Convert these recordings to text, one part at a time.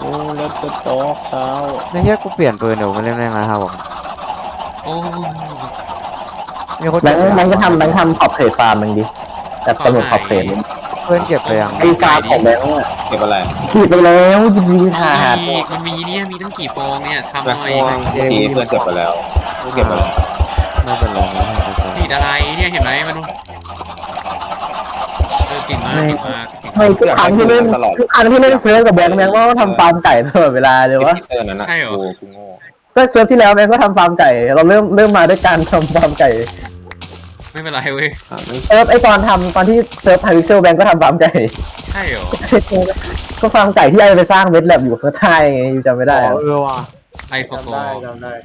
โอ้แล้วก็โต๊ะเขาในเฮียกูเปลี่ยนปืนเดี๋ยวมาเล่นได้ไงครับผมโอ้มีคนแบงค์ก็ทำขอบเขตฟาร์มมันดิแต่กำหนดขอบเขตเพื่อนเก็บไปยังไอ้ฟาร์มของแบงค์เนี่ยเก็บอะไรขีดไปแล้วยิบยิบหาดมันมีเนี่ยมีตั้งกี่ฟองเนี่ยทำหแบน่งอค์ยม่วงที่เพื่อนเก็บไปแล้วเก็บไปแล้วไม่เป็นไรนะสีอะไรเนี่ยเห็นไหมมันเก่งมากเก่งมากไม่ทุกครั้งที่เล่นเซิร์ฟกับแบงค์ว่าทำฟาร์มไก่ตลอดเวลาเลยวะเตือนนั้นนะกูโง่ก็เซิร์ฟที่แล้วแบงค์ก็ทำฟาร์มไก่เราเริ่มมาด้วยการทำฟาร์มไก่ไม่เป็นไรเว้ยไอตอนที่เซิร์ฟไฮพิกเซลแบงค์ก็ทำฟาร์มไก่ใช่เหรอก็ฟาร์มไก่ที่ไอไปสร้างเวทแลบอยู่ข้างใต้ไงจำไม่ได้ว่ะไอฟอกจำได้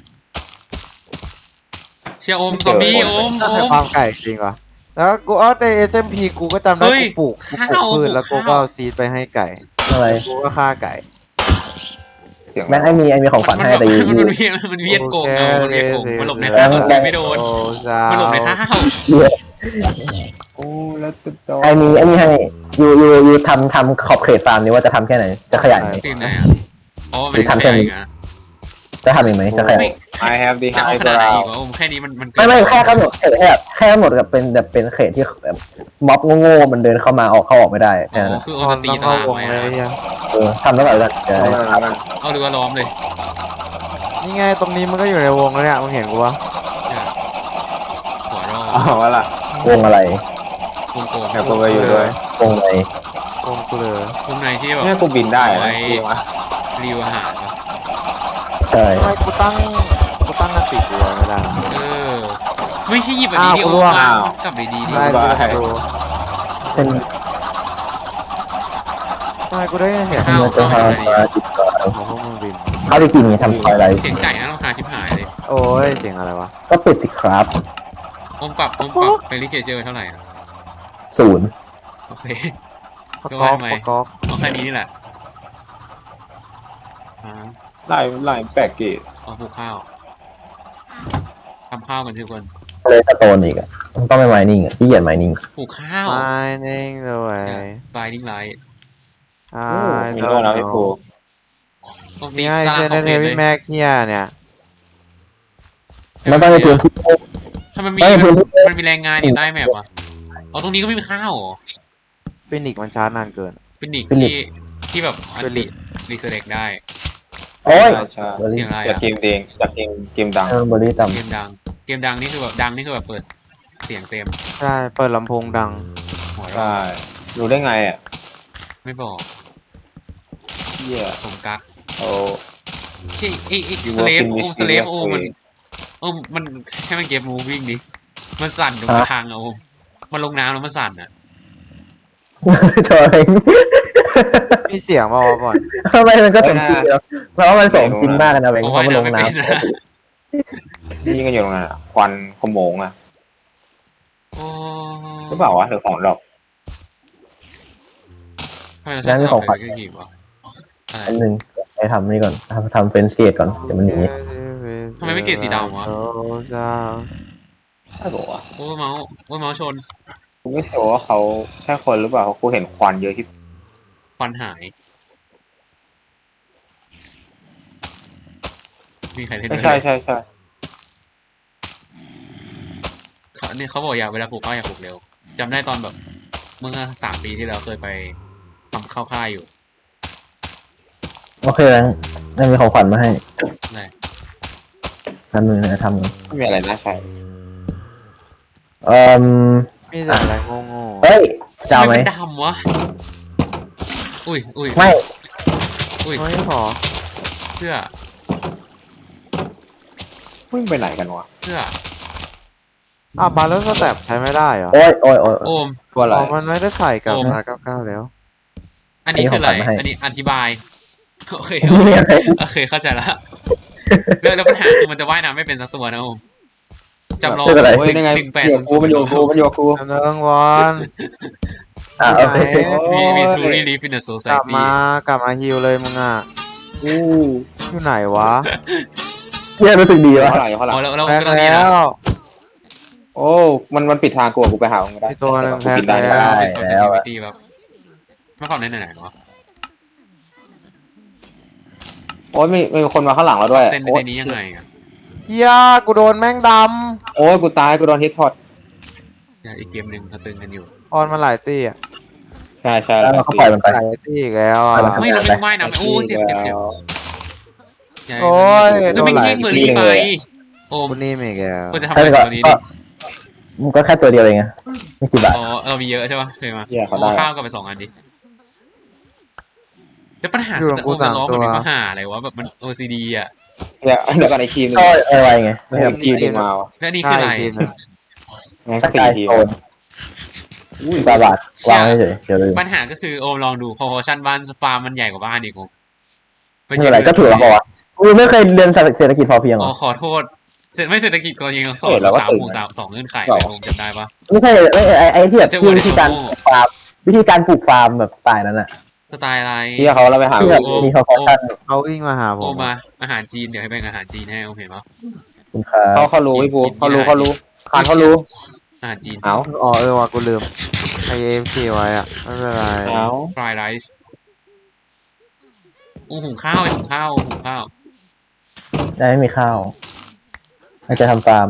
เชียร์อมซอมบี้อมฟาร์มไก่จริงวะแล้วกูแต่ SMP กูก็จำได้กูปลูกพืชแล้วกูก็ซีดไปให้ไก่อะไรกูก็ฆ่าไก่แบงค์ไอมีของขวัญให้แต่มันเวียดโกงมันหลบในข้าวไม่โดนมันหลบในข้าวโอ้แล้วก็โต๊ะไอมีให้ยูทำขอบเขตฟาร์มนี้ว่าจะทำแค่ไหนจะขยายไหมตีนไหนอ่ะอ๋อไม่ทำแค่นี้จะทำอีกไหมจะขยาย I have the จะเอา high ขนาดไหน ground อีกวะแค่นี้มันไม่แค่กำหนดเขตแค่กำหนดกับเป็นเขตที่ม็อบโง่ๆมันเดินเข้ามาเข้าออกไม่ได้แค่นั้นคือเอาตีตารางไว้ทำแล้วก่อนกันเอาหรือว่าล้อมเลยนี่ไงตรงนี้มันก็อยู่ในวงแล้วเนี่ยมึงเห็นกูวะหัวรอเอาวะล่ะวงอะไรวงโกงแถวกูไปอยู่ด้วยวงไหนวงกูเลยวงไหนที่แบบเนี่ยกูบินได้นะรีวอาหารใช่ทำไมกูตั้งกันติดอยู่ไม่ได้ไม่ใช่หยิบแบบนี้ดิโอ้กลับดีดีได้ดูเป็นทำไมกูได้เห็นมันจะติดก่อนของพวกมึงบินเขาได้กินไงทำอะไรเสียงไก่น่ารำคาญชิบหายเลยโอ้ยเสียงอะไรวะก็ปิดสิครับอมปรับไปรีเจเจอร์เท่าไหร่ 0โอเคก็ว่าทำไมเอาแค่นี้นี่แหละไล่แปลกกีเอาปลูกข้าวทำข้าวกันทุกคนเลยสโตนอีกต้องไม่ไมนิ่งที่เหยียดไมนิ่งปลูกข้าวไมนิ่งเลยไฟนิ่งไลท์มีโน่นนะพี่ปูนี่ไงเจนเนวิแม็กเฮียเนี่ยมันต้องในพื้นที่ถ้ามันมีแรงงานอยู่ใต้แมปอ่ะเอาตรงนี้ก็ไม่มีข้าวหรอฟินิกมันช้านานเกินฟินิกที่แบบอันติรีเซเล็กได้โอ้ยเสียงอะไรจากเกมเด้งจากเกมดังบริษัทเกมดังนี่คือแบบเปิดเสียงเต็มใช่เปิดลำโพงดังใช่รู้ได้ไงอ่ะไม่บอกเหี้ยผมกักโอ้ใช่ไอ้สเลฟมันให้มันเก็บมูวิ่งดิมันสั่นตรงทางมันลงน้ำแล้วมันสั่นอ่ะถอยมีเสียงมาบ่อยทำไมมันก็สมจริงแล้วเพราะว่ามันสมจริงมากนะแบงค์เพราะมันลงน้ำนี่ก็อยู่ตรงนั้นควันขโมงอ่ะหรือเปล่าวะหรือของดอกนั่นคือของขวัญอันหนึ่งไปทำนี่ก่อนทำเฟนเซียดก่อนเดี๋ยวมันหนีทำไมไม่เกลียดสีดำวะใช่บอกว่าเมาส์ชนกูไม่เชื่อว่าเขาใช่คนหรือเปล่ากูเห็นควันเยอะที่ควันหายมีใครเห็นไหมใช่เนี่ยเขาบอกอยากเวลาปลูกข้าวอยากปลูกเร็วจำได้ตอนแบบเมื่อ3 ปีที่แล้วเคยไปทำข้าวค่ายอยู่โอเคแล้วนั่นมีของขวัญมาให้ไหนทำมือทำกันไม่มีอะไรน่าใช่มีแต่อะไรโง่เฮ้ยจะเอาไหมดำวะอุ้ยไม่ไม่พอเพื่อวิ่งไปไหนกันวะเพื่บาร์เรอร์สแตปใช้ไม่ได้เหรอโอ้ยโอมตัวอะไรมันไม่ได้ใส่กับR99แล้วอันนี้คืออะไรอันนี้อธิบายโอเคเข้าใจละแล้วปัญหาคือมันจะว่ายน้ำไม่เป็นสักตัวนะโอมจำลอง 180มันโยกูเรื่องวันมีทูรีลีฟินเนอร์โซไซตี้กลับมาฮิวเลยมึงอ่ะอยู่ไหนวะเนี่ยรู้สึกดีวะแล้วโอ้มันปิดทางกูไปหามึงได้ตัวนึงแพ้แล้วแบบไม่ความไหนวะอ้ยมีคนมาข้างหลังเราด้วยเส้นในนี้ยังไงอ่ะเฮียกูโดนแม่งดโอ้ยกูตายกูโดนฮิตช็อตอีกเกมหนึ่งเขาตึงกันอยู่ำออนมาหลายตีอ่ะใช่ใช่แล้วเราก็ปล่อยมันไปหลายตีอีกแล้วอ่ะไม่เราไม่ว่ายน้ำโอ้เจ็บโอ้ยแล้วไม่แย่งเบอร์รี่ไปโอ้กูนี่มีแกแล้วควรจะทำอะไรตัวนี้ดิมันก็แค่ตัวเดียวเองไงไม่กี่บาทอ๋อเรามีเยอะใช่ปะเคยมาเหี้ยเขาโอ้ได้ข้าวกันไป2 อันดิแล้วปัญหาคือโอ้มันล้อมันเป็นปัญหาอะไรวะแบบมัน OCD อ่ะเดี๋ยวกันไอ้ทีมนึงก็อะไรไงไม่ใช่ทีมนึงมาแล้วนี่คืออะไรทีมนึงแม่งสสี่กายทีมโซนบาบาทวางเฉยเดี๋ยวลืมปัญหาก็คือโอมลองดูพอชั่นบ้านฟาร์มมันใหญ่กว่าบ้านอีกโอมนี่อะไรก็ถูกแล้วบอกว่ากูไม่เคยเรียนเศรษฐกิจพอเพียงหรอ๋ออขอโทษไม่เศรษฐกิจก็ยังสองสองเงื่อนไขไปโอมจำได้ปะไม่ใช่ไอ้ที่แบบวิธีการปลูกฟาร์มวิธีการปลูกฟาร์มแบบสไตล์นั้นอะสไตล์อะไรที่เขาเราไปหาที่แบบมีคอร์ชั่นเขาวิ่งมาหาผโอมมาอาหารจีนเดี๋ยวให้เป็นอาหารจีนให้โอมเห็นปะคุณค่าเขารู้พี่ปูเขารู้คานเขารู้อาหารจีนเอาอ๋อว่ะกูลืมไอเอ็มคีไว้อ่ะไม่เป็นไรเอาฟรายไรซ์หุงข้าวหุงข้าวได้ไม่มีข้าวอาจจะทำฟาร์ม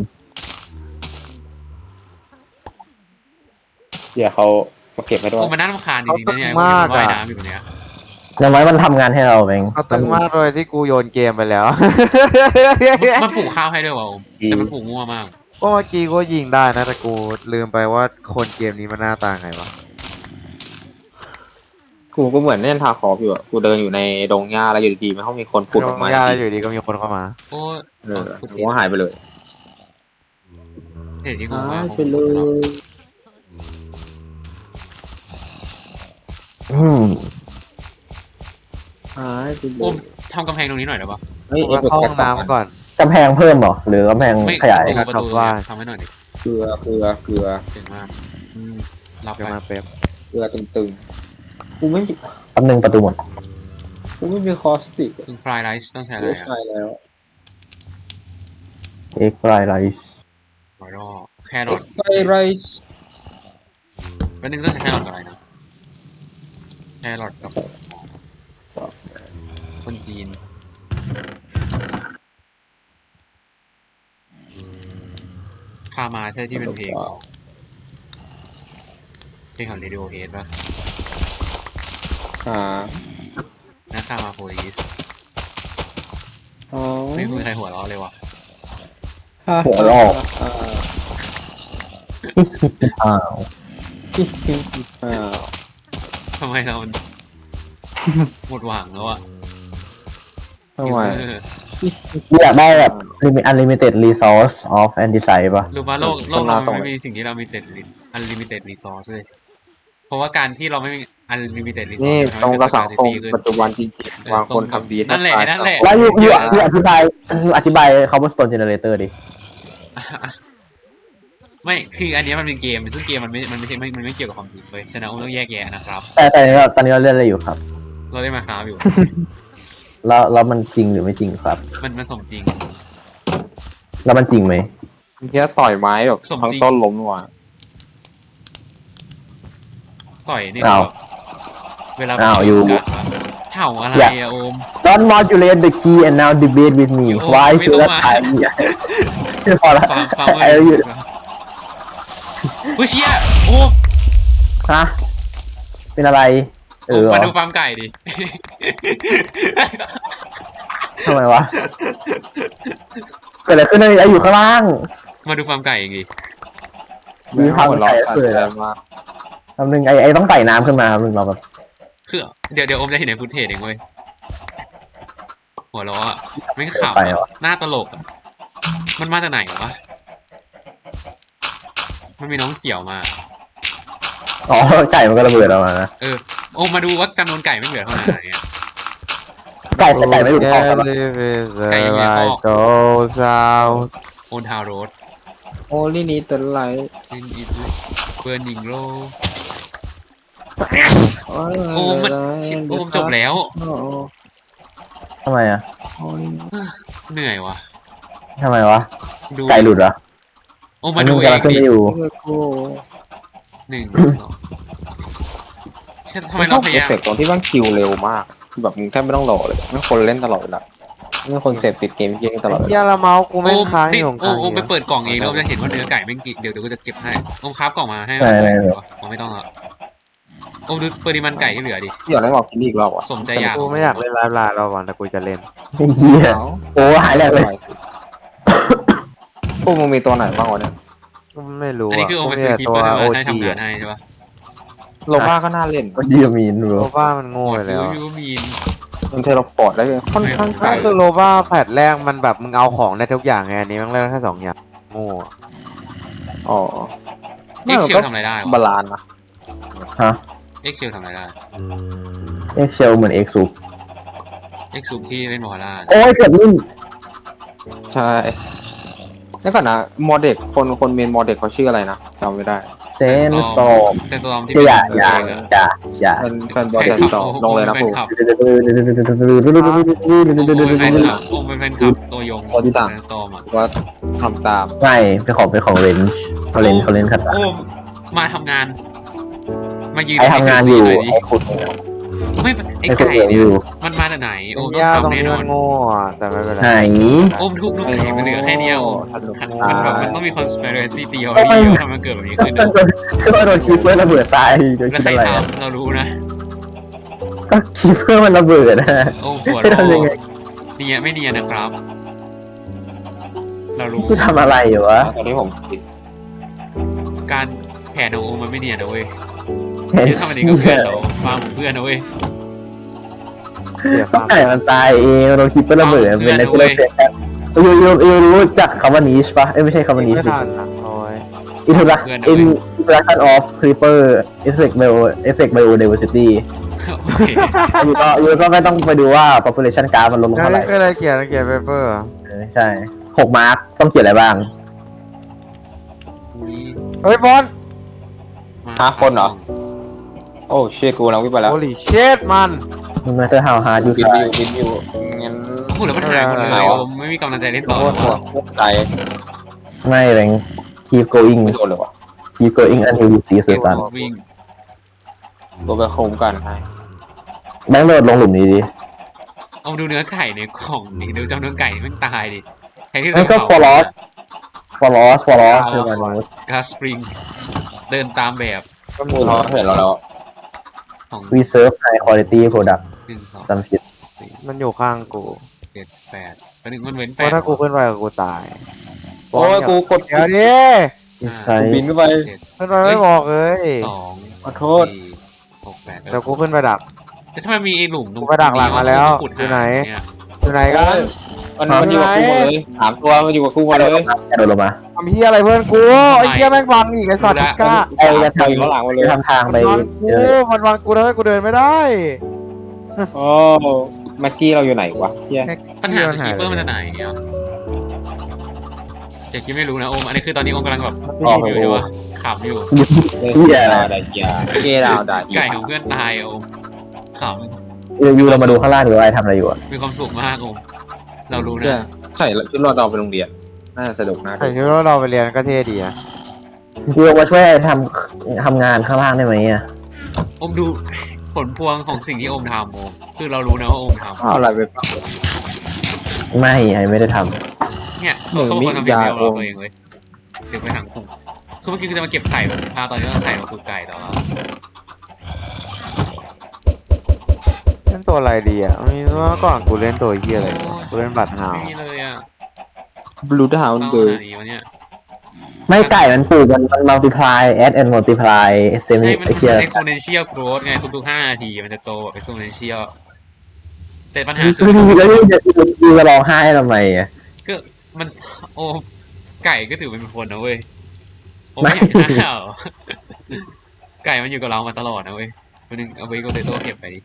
เดี๋ยวเขามาเก็บให้ด้วยโอ้มันน่ารำคาญจริงๆนะเนี่ยว่ายน้ำอยู่เนี้ยอย่างน้อยมันทำงานให้เราเองเขาตึงมากเลยที่กูโยนเกมไปแล้วมันปลูกข้าวให้ด้วยวะแต่มันปลูกมั่วมากก็เมื่อกี้ก็ยิงได้นะแต่กูลืมไปว่าคนเกมนี้มันหน้าตาไงวะกูก็เหมือนเล่นทาคอฟอยู่อะกูเดินอยู่ในดงหญ้าแล้วอยู่ดีๆมันเขามีคนปุดออกมาย่าแล้วอยู่ดีก็มีคนเข้ามาโอ้ยหัวหายไปเลยเห็นที่งงมากไปเลย หายไปเลโอ้ยทำกำแพงตรงนี้หน่อยได้ปะเฮ้ยกูไปเข้าห้องน้ำก่อนกำแพงเพิ่มเหรอหรือกำแพงไม่ขยายประตูทำให้หน่อยดิเกลือเก่งมากรับไปจะมาเป๊ปเกลือตึงๆกูไม่มีแป๊บนึงประตูหมดคอสติกคือฟรายไรซ์ต้องใช้อะไรไม่อ่ะใช่แล้วเอ็กไลไรซ์หอยรอแครอทไฟไรซ์แล้วนึงต้องใช้แครอทอะไรนะแครอทกับคนจีนคามาใช่ที่เป็นเพลงของ Radiohead ป่ะอ่านะคามาโพลิสอ๋อไม่มีใครหัวเราะเลยว่ะหัวลอกอ้าวอ้าวทำไมเรามัน หมดหวังแล้วอ่ะทำไมอยากได้แบบ unlimited resource of and design ป่ะรู้ป่ะโลกเรามันไม่มีสิ่งที่เรามีแต่ unlimited resource เลยเพราะว่าการที่เราไม่มี unlimited นี่ resource ตรงกระสังคมขึ้นปัจจุบันจริงๆวางคนทำดีนั่นแหละนั่นแหละแล้วอยู่อธิบาย cobblestone generator ดิไม่คืออันนี้มันเป็นเกมซึ่งเกมมันไม่เกี่ยวกับความจริงเลยฉะนั้นต้องแยกแยะนะครับแต่ตอนนี้เราเล่นอะไรอยู่ครับเราได้มาค้าอยู่แล้วมันจริงหรือไม่จริงครับมันสมจริงแล้วมันจริงไหมแค่ต่อยไม้แบบสมจริงทั้งต้นล้มว่ะต่อยนี่อ้าวเวลาอ้าวอยู่กัดปะเห่าอะไรอะโอม Don't modulate the key and now debate with me โอ้ why ไม่ should ต้อง I มาชื่อพอละฟังไอ้อยู่เฮ้ยเชี่ยโอ้ฮะเป็นอะไรมาดูฟาร์มไก่ดิทำไมวะเกิดอะไรขึ้นไอ้อยู่ข้างล่างมาดูฟาร์มไก่เองดิมีความหัวใจเราะเกิดอะไรมากทำหนึ่งไอ้ต้องไต่น้ำขึ้นมาทำหนึ่งเราแบบคือเดี๋ยวโอมจะเห็นในฟุตเทจเองเว้ยหัวเราะไม่ขำไปวะหน้าตลกอะมันมาจากไหนวะมันมีน้องเขียวมาอ๋อไก่มันก็ระเบิดออกมานะโอมมาดูว่าจำนวนไก่ไม่เหลือเท่าไหร่เนี่ยไก่ไม่หลุดคอกครับไก่ยังอยู่ในคอกโตซาวโอนทาวโรดโอ้ลี่นี้ตัวไหลเป็นอีทเบิร์นดิงโลโอมมันโอมจบแล้วทำไมอ่ะเหนื่อยวะทำไมวะดูไก่หลุดเหรอโอมมาดูเองกำลังขึ้นดิไปอยู่หนึ่งทำไม่ไมชเราอบพเอยายามฟเฟกต์ตรงที่มันคิวเร็วมากคือแบบมึงแทบไม่ต้องรอเลยไม่คนเล่นตลอดเวลานี่คนเสพติดเกมเก่งตลอดเฮียละเมาส์กูไม่ค้างอยู่โอ้ไปเปิดกล่องเองแล้วจะเห็นว่าเนื้อไก่แม่งกิเดี๋ยวกูจะเก็บให้โอ้คราฟกล่องมาให้ไม่ต้องละโอ้ดูปริมาณไก่ที่เหลือดิอยากได้บอกกินอีกรอบอ่ะสมใจอยากกูไม่อยากเล่นไลฟ์ไลน์เราก่อนแต่กูจะเล่นเฮียโอ้หายแรกเลยพวกมึงมีตัวไหนบ้างวะเนี่ยกูไม่รู้อันนี้คือโอกูไปมีซื้อแต่คีตัเปวอร์โอให้ทีทำงานให้ใช่ปะโลบ้าก็น่าเล่นมันดีมีนรู้โลบ้ามันโง่ไปแล้วยูมีนมันเทเลพอร์ตได้ค่อนข้างไกลก็คือโลบ้าแพทแรกมันแบบมึงเอาของได้ทุกอย่างไงอันนี้มันเล่นแค่2 อย่างโง่อ๋อเอ็กเชลทำอะไรได้บาลานนะฮะเอ็กเชลทำอะไรได้เอ็กเซลเหมือนเอ็กซูเอ็กซูที่เล่นบอลล่าโอ้ยเกือบนิ่มใช่แล้วก่อนนะมอเด็กคนเมนมอเด็กเขาชื่ออะไรนะจำไม่ได้เซนสตอมเซนสตอมที่อย่าเป็นแฟนบอลเดนต่อลงเลยนะครูโอ้เป็นแฟนคลับตัวยงเซนสตอมอ่ะว่าทำตามไม่เป็นของเรนเขาเล่นครับโอ้มาทำงานมายืนไอทำงานอยู่ไอขุดไม่ไอไอขุดไก่เนี่ยอยู่มันมาจากไหนโอ้ต้ยาองตรงทำแน่นี้นอมัน นโง่อะแต่ไม่เป็นไรไหนโอ้ทุกไก่มันเหลือแค่นี้โอ้มันแบบมันต้องมี conspiracy theory ว่าทำมันเกิดแบบนี้ขึ้นคือว่าโดนคีเปอร์ระเบิดตายโดยแล้วคิดใครอะไรทำเรารู้นะก็คีเปอร์มันระเบิดนะโอ้หัวไม่เราทำยังไงเนียไม่เนียนะครับ เรารู้คือทำอะไรอยู่วะตอนนี้ผมคิดการแผนของโอมันไม่เนียนนะเว้ยเห็นเดี๋ยวทำอันนี้กับเพื่อนเราฟังของเพื่อนนะเว้ยต้องไก่มันตายเองโดนคีเปอร์ระเบิดเป็นในตัวเซ็ตยูรู้จักคำว่านิชปะไม่ใช่คำว่านิชไม่ทันนะโอ้ย introduction of creeper effect biodiversity โอเคยูก็ไม่ต้องไปดูว่า population กราฟมันลดลงนั่เท่าน ไหร่คืออะไรเขียนเปเปอร์ใช่6 มาร์คต้องเขียนอะไรบ้างเฮ้ยบอลคนเหรอโอ้เชี่ยกูแล้ววิ่งไปแล้วโอลิเชตมัน no matter how hard you บิน try อยู่งั้นโอ้โหแล้วมันหายหมดเลยโอไม่มีกำลังใจเล่นต่อใจไม่แรง keep going ไม่โดนเลยวะ keep going until you see the sun วิ่งตัวไปโคมกันให้แบงค์โดดลงหลุมนี้ดิเอาดูเนื้อไก่ในกล่องนี่ดูจำนวนไก่มันตายดิแทนที่นั่นก็จะ for loss คือมันกาสปริงเดินตามแบบก็มูเขาเห็นเราแล้วของ we serve high quality product 1 2 some shit มันอยู่ข้างกู 7 8เป็น1มันเว้นเพราะถ้ากูขึ้นไปกูตายโอ้ยกูกดเดี๋ยวดิบินขึ้นไปขึ้นไปไม่บอกเลย 2 ขอโทษ 6 8 เดี๋ยวกูขึ้นไปดักแล้วถ้ามันมีไอ้หลุมตรงกูไปดักหลังมาแล้วอยู่ไหน อยู่ไหนกันมันอยู่กับกูหมดเลยถามตัวมันอยู่กับกูหมดเลยกระโดดลงมาทำเฮียอะไรเพื่อนกูไอ้เฮียแม่งบังอีกไอ้สัตว์กล้าไอ้จะอยู่ข้างหลังหมดเลยทำทางไปมันบังกูทำให้กูเดินไม่ได้โอ้แม็กกี้เราอยู่ไหนวะเฮียปัญหาคือคีเปอร์มันจะไหนเนี่ยอย่าคิดไม่รู้นะโอมอันนี้คือตอนนี้โอมกำลังแบบอยู่ด้วยว่าขำอยู่เหี้ยอะไรดาเกียเกดาวดาไก่ของเพื่อนตายโอมขยูเรามาดูข้างล่างดูว่าไอ้ทำอะไรอยู่อ่ะำมีความสุขมากโอมเรารู้เนี่ยนะใส่ชุดรอดอไปโรงเรียนน่าสนุกนะใส่ชุดเราไปเรียนก็เท่ดีอะยูมาช่วยไอ้ทำงานข้างล่างได้ไหมอ่ะโอมดูผลพวงของสิ่งที่โอมทำโอมคือเรารู้นะว่าโอมทเอาอะไรไปปะไม่ไอ้ไม่ได้ทำเนี่ยเขาควรทำอย่างเดียวเราเองเลยเดี๋ยวไปทางผมคือเมื่อกี้กูจะมาเก็บไข่แบบพาตอนนี้เราไข่มาคือไก่ต่อเล่นตัวอะไรดีอ่ะมีเมื่อก่อนกูเล่นตัวเฮียอะไรกูเล่นบัตรหาวไม่มีเลยอ่ะบลูดาวต้องเดอขร์นาดนี้วะเนี่ยำไม่ไก่มันปลูกมัน multiply add and multiply ใช่ มันไอ้เชี่ย exponential growth ไงทุกๆ5 นาทีมันจะโตแบบ exponential แต่ปัญหาคืคือ แล้วยูจะร้องไห้ทำไมอ่ะก็มันโอมไก่ก็ถือเป็นคนนะเว้ยโอมไม่เห็นข้าว ไก่มันอยู่กับเรามาตลอดนะเว้ยวันนึงเอาไว้ก็เลยโต้เก็บไปดิ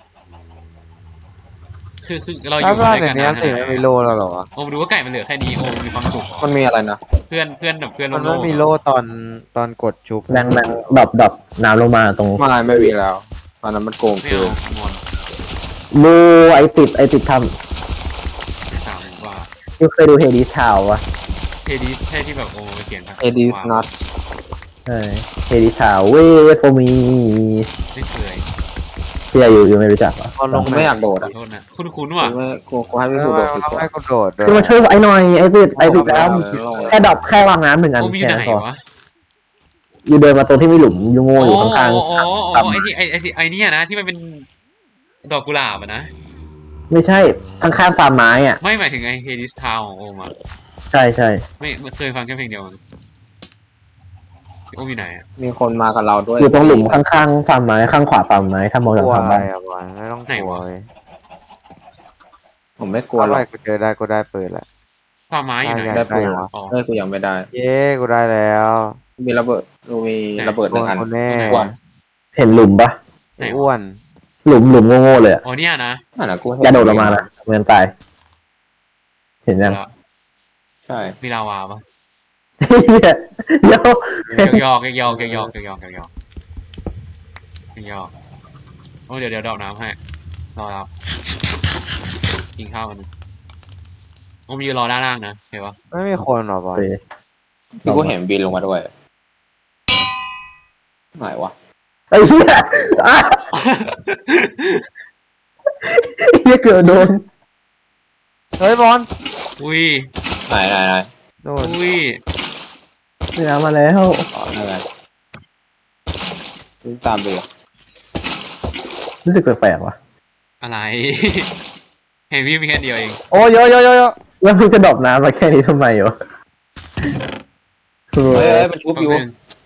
คือเราอถ้ายู่พลาดด้วยอย่ากันงนี้นานติไม่มีโล่แล้วหรอวะโอมดูว่าไก่มันเหลือแค่นี้โอมมีความสุขมันมีอะไรนะเพื่อนแบบเพื่อนมันโลไม่กมีโล่ตอนกดชุบแบงดับน้ำลงมาตรงไม่มีแล้วตอนนั้นมันโกงไม่คือเอาหมดบูไอติดท 3 กว่าำยูเคยดูเฮดิสทาววะเฮดีสใช่ที่แบบโอมไปเขียนเอดีสน็อตใช่เฮดิสทาว wait for me ไม่เคยที่อยู่ไม่รู้จักเหรอพอลงกูไม่อยากโดดขออ่ะโทษนะคุ้นๆว่ะกูให้ไม่พี่กูโดดต้องให้กูโดดด้วยคือมาช่วยไอ้หน่อยไอ้ติดแล้วแค่ดับแค่วางน้ำหนึ่งอันโอ้มอยู่แค่ไหนนั้นพอวะอยู่เดินมาตรงที่มีหลุมยูโง่อยู่ข้างโอ้ไอ้ที่ไอ้เนี่ยนะที่มันเป็นดอกกุหลาบอะนะๆไม่ใช่ข้างๆฟาร์มไม้อ่ะไม่หมายถึงไอ้เฮดิสทาวของโอมอะใช่ใช่ไม่เคยฟังแค่เพลงเดียวมันโอมอยู่ไหนอะมีคนมากับเราด้วยอยู่ตรงหลุมข้างๆฟาร์มไม้ข้างขวาฟาร์มไม้ถ้ามองกจากลัวทางอะไรบ้านอ่ะบอลไม่ต้องกลัวเลยผมไม่กลักลัววหหรรออก กูเจอได้กูได้ปืนแล้วฟาร์มไม้อยู่ไหนได้ปืนได้อ๋อเฮ้ยกูยังไม่ได้เย้กูได้แล้วมีระเบิดกูมีระเบิดหนึ่งอันคนแน่กว่าเห็นหลุมปะไหนอ้วนหลุมโง่ๆเลยอะอ๋อเนี่ยนะอันนั้นกูเห็นอย่าโดดลงมานะเหมือนตาย เห็นยังใช่มีลาวาปะเดี๋ยวยอกโอ้เดี๋ยวดอกน้ำให้รอรับกินข้าวกันโอ้มยืนรอด้านล่างนะเห็นปะไม่มีคนหรอบอลคือกูเห็นบินลงมาด้วยไหนวะไอ้เหี้ยอ่ะเหี้ยเกือบโดนเฮ้ยบอลอุ้ยไหนโน่นอุ้ยนี่น้ำมาแล้วอะไรวิ่งตามไปเลยรู้สึกแปลกๆว่ะอะไร เห็นพี่มีแค่เดียวเองโอ้เยอะแล้วมึงจะดรอปน้ำมาแค่นี้ทำไมวะเฮ้ยมันชุบอยู่แป๊บนึง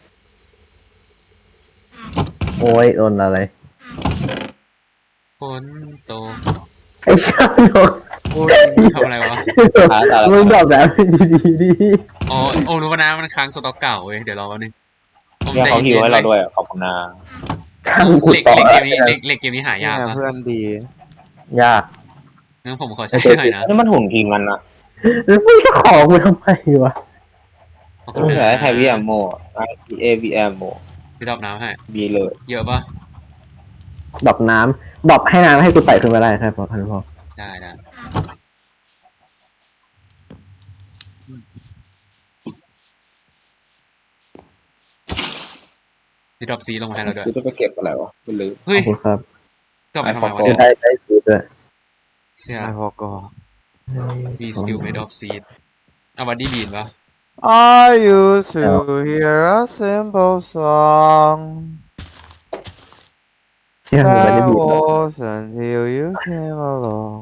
โอ้ยโดนอะไรฝนตกไอ้เช่างโดนพูดทำอะไรวะมึงดรอปน้ำดีๆดีอ๋อโอ้รู้ว่านะมันค้างสต็อกเก่าเว้ยเดี๋ยวรอแป๊บนึงโอ้มเนี่ยใจเขาหิเย็วน ให้ๆเราเว้ยด้วยขอบคุณนาข้างเหขุดล็กต่อเหล็กเกมนี้หายากเนี่ยนะเพื่อนดียากงั้นผมขอใช้หน่อยนะนี่มันหุ่นพิงมันนะแล้วมึงจะขอกูทำไมวะขอบคุณใช้นะไทยวีแอมโมAVM โมพี่ดอบน้ำให้บีเลยเยอะปะดรอปน้ำดรอปให้น้ำให้กูไต่ขึ้นมาได้ครับพอพันพอได้พี่ดอบซีลงมาให้เราด้วยกูจะไปเก็บอะไรวะไม่ลืมเฮ้ขยอบคุณครับดอบไปทำไมวะโอ้เนี่ยได้ซีดด้วยเชี่ยไอพอกอ we still made of seed เอาวันดีบีนปะ I used to hear a simple song เชี่ยมึงไม่ได้ that บีบเลย was until you came along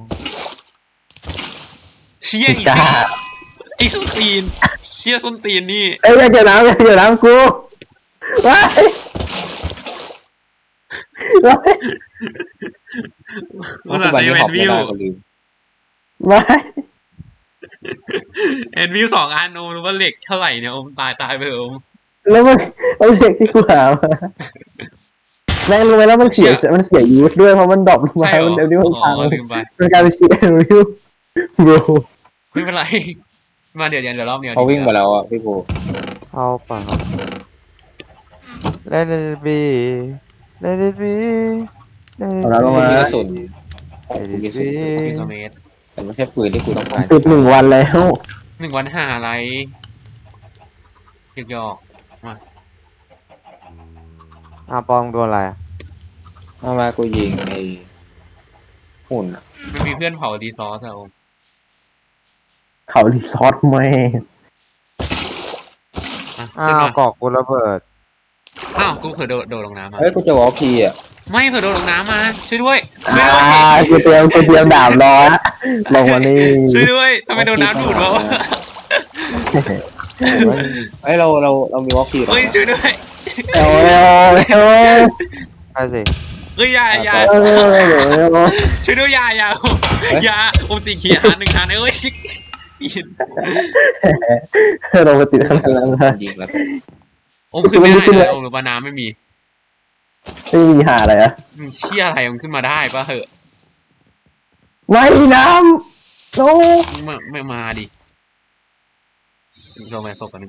เชี่ยอีกจ้าไอ้ส้นตีนเชี่ยส้นตีนนี่เอ้ยอย่าเกี่ยวน้ำอย่าเกี่ยวน้ำกูว้ายว้ายอุตส่าห์ใช้แอนวิวกูลืมว้ายแอนวิว2 อันโอมรู้ว่าเหล็กเท่าไหร่เนี่ยโอมตายไปเถอะโอมแล้วมันเอาเด็กที่กูหามาแม่งรู้ไหมแล้วมันเสียยูสด้วยเพราะมันดรอปลงมาใช่เหรอมันเดี๋ยวนี้มันพังอ๋อลืมไปมันกลายเป็นชีแอนวิวโบรไม่เป็นไร มาเดี๋ยวรอบเดียวเขาวิ่งไปแล้วอ่ะพี่ภูเอาเปล่า Let it be Let it be Let เอา it แล้วลงกูมามีกระสุน be กูมีกระสุนยิงกระเมตรแต่ไม่ใช่ปืนที่กูต้องการติด1 วันแล้ว 1 วันหาอะไรหยอกปองโดนอะไรอะทำไมกูยิงไอ้หุ่นอะมันมีเพื่อนเผาดีซอสอะโอมเขารีซอสแม่งขึ้นมากอกกูระเบิดอ้าวกูเผลอโดดลงน้ำมาเฮ้ยกูจะวอลพีอ่ะไม่เผลอโดดลงน้ำมาช่วยด้วยกูเตรียมดาบรอละลงมานี่ช่วยด้วยทำไมโดนน้ำดูดวะเฮ้ยเรามีวอลพีเฮ้ยช่วยด้วยเร็วไปสิเฮ้ยอย่าช่วยด้วยอย่าโอมตีขี้1 อันเอ้ยปีนลงไปติดขนาดนั้นนะยิงแล้วโอมขึ้นไม่ได้เลยโอมหรือว่าน้ำไม่มีไม่มีหาอะไรอะเชี่ยอะไรมันขึ้นมาได้ปะเหอะไม่น้ำโน้ไม่มาดิลงไปศพกันนึง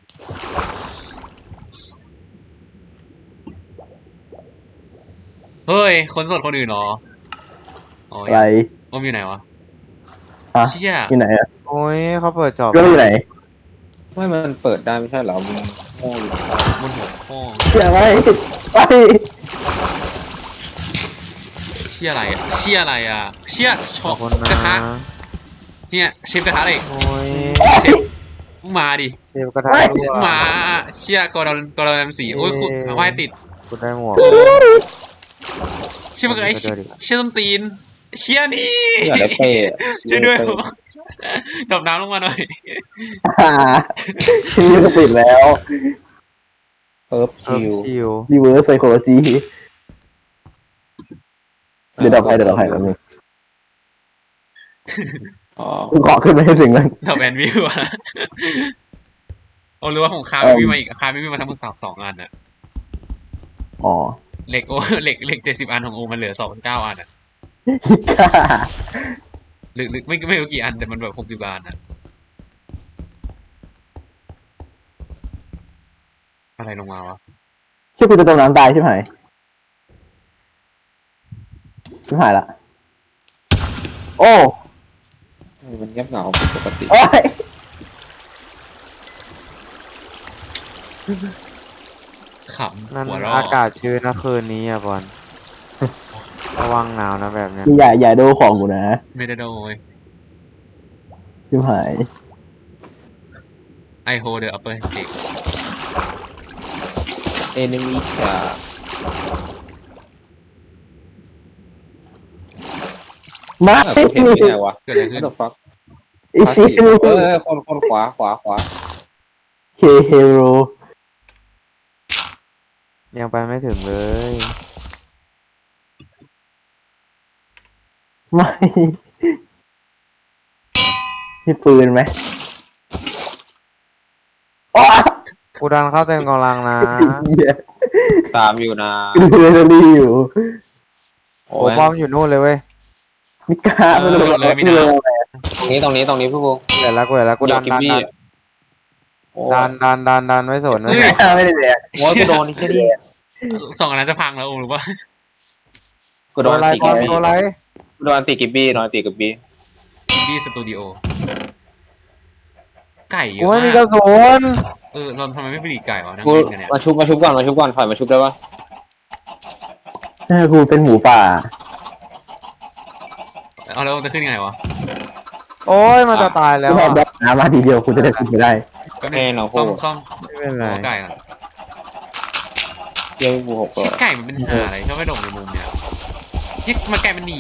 เฮ้ยคนสดคนอื่นเหรออ๋ออะไรโอมอยู่ไหนวะฮะเชี่ยที่ไหนอะโอ้ยเขาเปิดจอบก็อยู่ไหนไม่มันเปิดได้ไม่ใช่เหรอมึงโง่อยู่บนหัวพ่ออย่าไปไปเชี่ยอะไรอ่ะเชี่ยอะไรอ่ะเชี่ยชขออบคุณกระนะทะเนี่ยเชฟกระทะเหล็กโอ้ยเชฟมาดิเทปกระทะรั่วมาเชี่ยกอร์ดอนแรมสีโอ้ยคุณว่ายติดกูได้หมวกเชี่ยมันไอ้เชี่ยต้นตีนเชี่ยนี่อยากได้เป้ช่วยด้วยดรอปน้ำลงมาหน่อยชื่อก็ปิดแล้วเอิร์ฟเอิร์คิฟวคิวรีเวิร์สไซโคโลจีเดี๋ยวเราไปแบบนึงอ๋อกูขอขึ้นไปให้สิ่งนั้นดรอปแอนวิวอะโอ้รู้ว่าผมค้าวิวมาอีกค้าวิวมาทั้งหมด2 อันอะอ๋อเหล็กโอเหล็ก70 อันของโอมันเหลือ29 อันอะฮิก้าหรือไม่รู้กี่อันแต่มันแบบ60 อันอะอะไรลงมาวะชื่อกูจะจมน้ำตายใช่ไหมใช่ไหมละโอ้มันเงียบเหงาผิดปกติโอ้ยขำนั่นหัวเราะอากาศชื้นนะคืนนี้อ่ะบอลระวังหนาวนะแบบเนี้ยอย่าดูของกูนะไม่ได้โดยใช่ไหม I hold the upper leg เอนิมีจะมาเห็นที่ไหนวะเกิดอะไรขึ้น What the fuck อีชิคนขวาเคเฮโรยังไปไม่ถึงเลยไม่มีปืนไหมโอ้กูดันเข้าเต็มกำลังนะเหี้ยตามอยู่นะกูเรนลี่อยู่โอ้โอ้ยป้อมอยู่นู่นเลยเว้ยมิกาไม่รู้เลยไม่ได้ตรงนี้พี่บูเดี๋ยวแล้วกูดันกิบบี้โอ้ดันไม่สนนะไม่ได้เลยโอ้ยกูโดนที่นี่ 2 อันนั้นจะพังแล้วโอ้หรือว่ากูโดนอะไรตีป้กิอมบบี้ตัวอะไรกูโดนตีกิบบี้อินดี้สตูดิโอไก่เยกูอะไม่มีมากระสุนเราทำไมไม่ผลิตไก่วะนั่งกูเล่นกันเนี่ยมาชุบก่อนถอยมาชุบได้ปะกูเป็นหมูป่าเอาแล้วจะขึ้นยังไงวะโอ้ยมันจะตายแล้วกูอะแบบน้ำมาทีเดียวกูจะได้ขึ้นไปได้ก็เนี่ยซ่อมไม่เป็นไรหัวไก่ก่อนเยี่ยมบู6ตัวชิไก่มันเป็นหาอะไรชอบไปโด่งในมุมเนี่ยนี่มันไก่มันหนี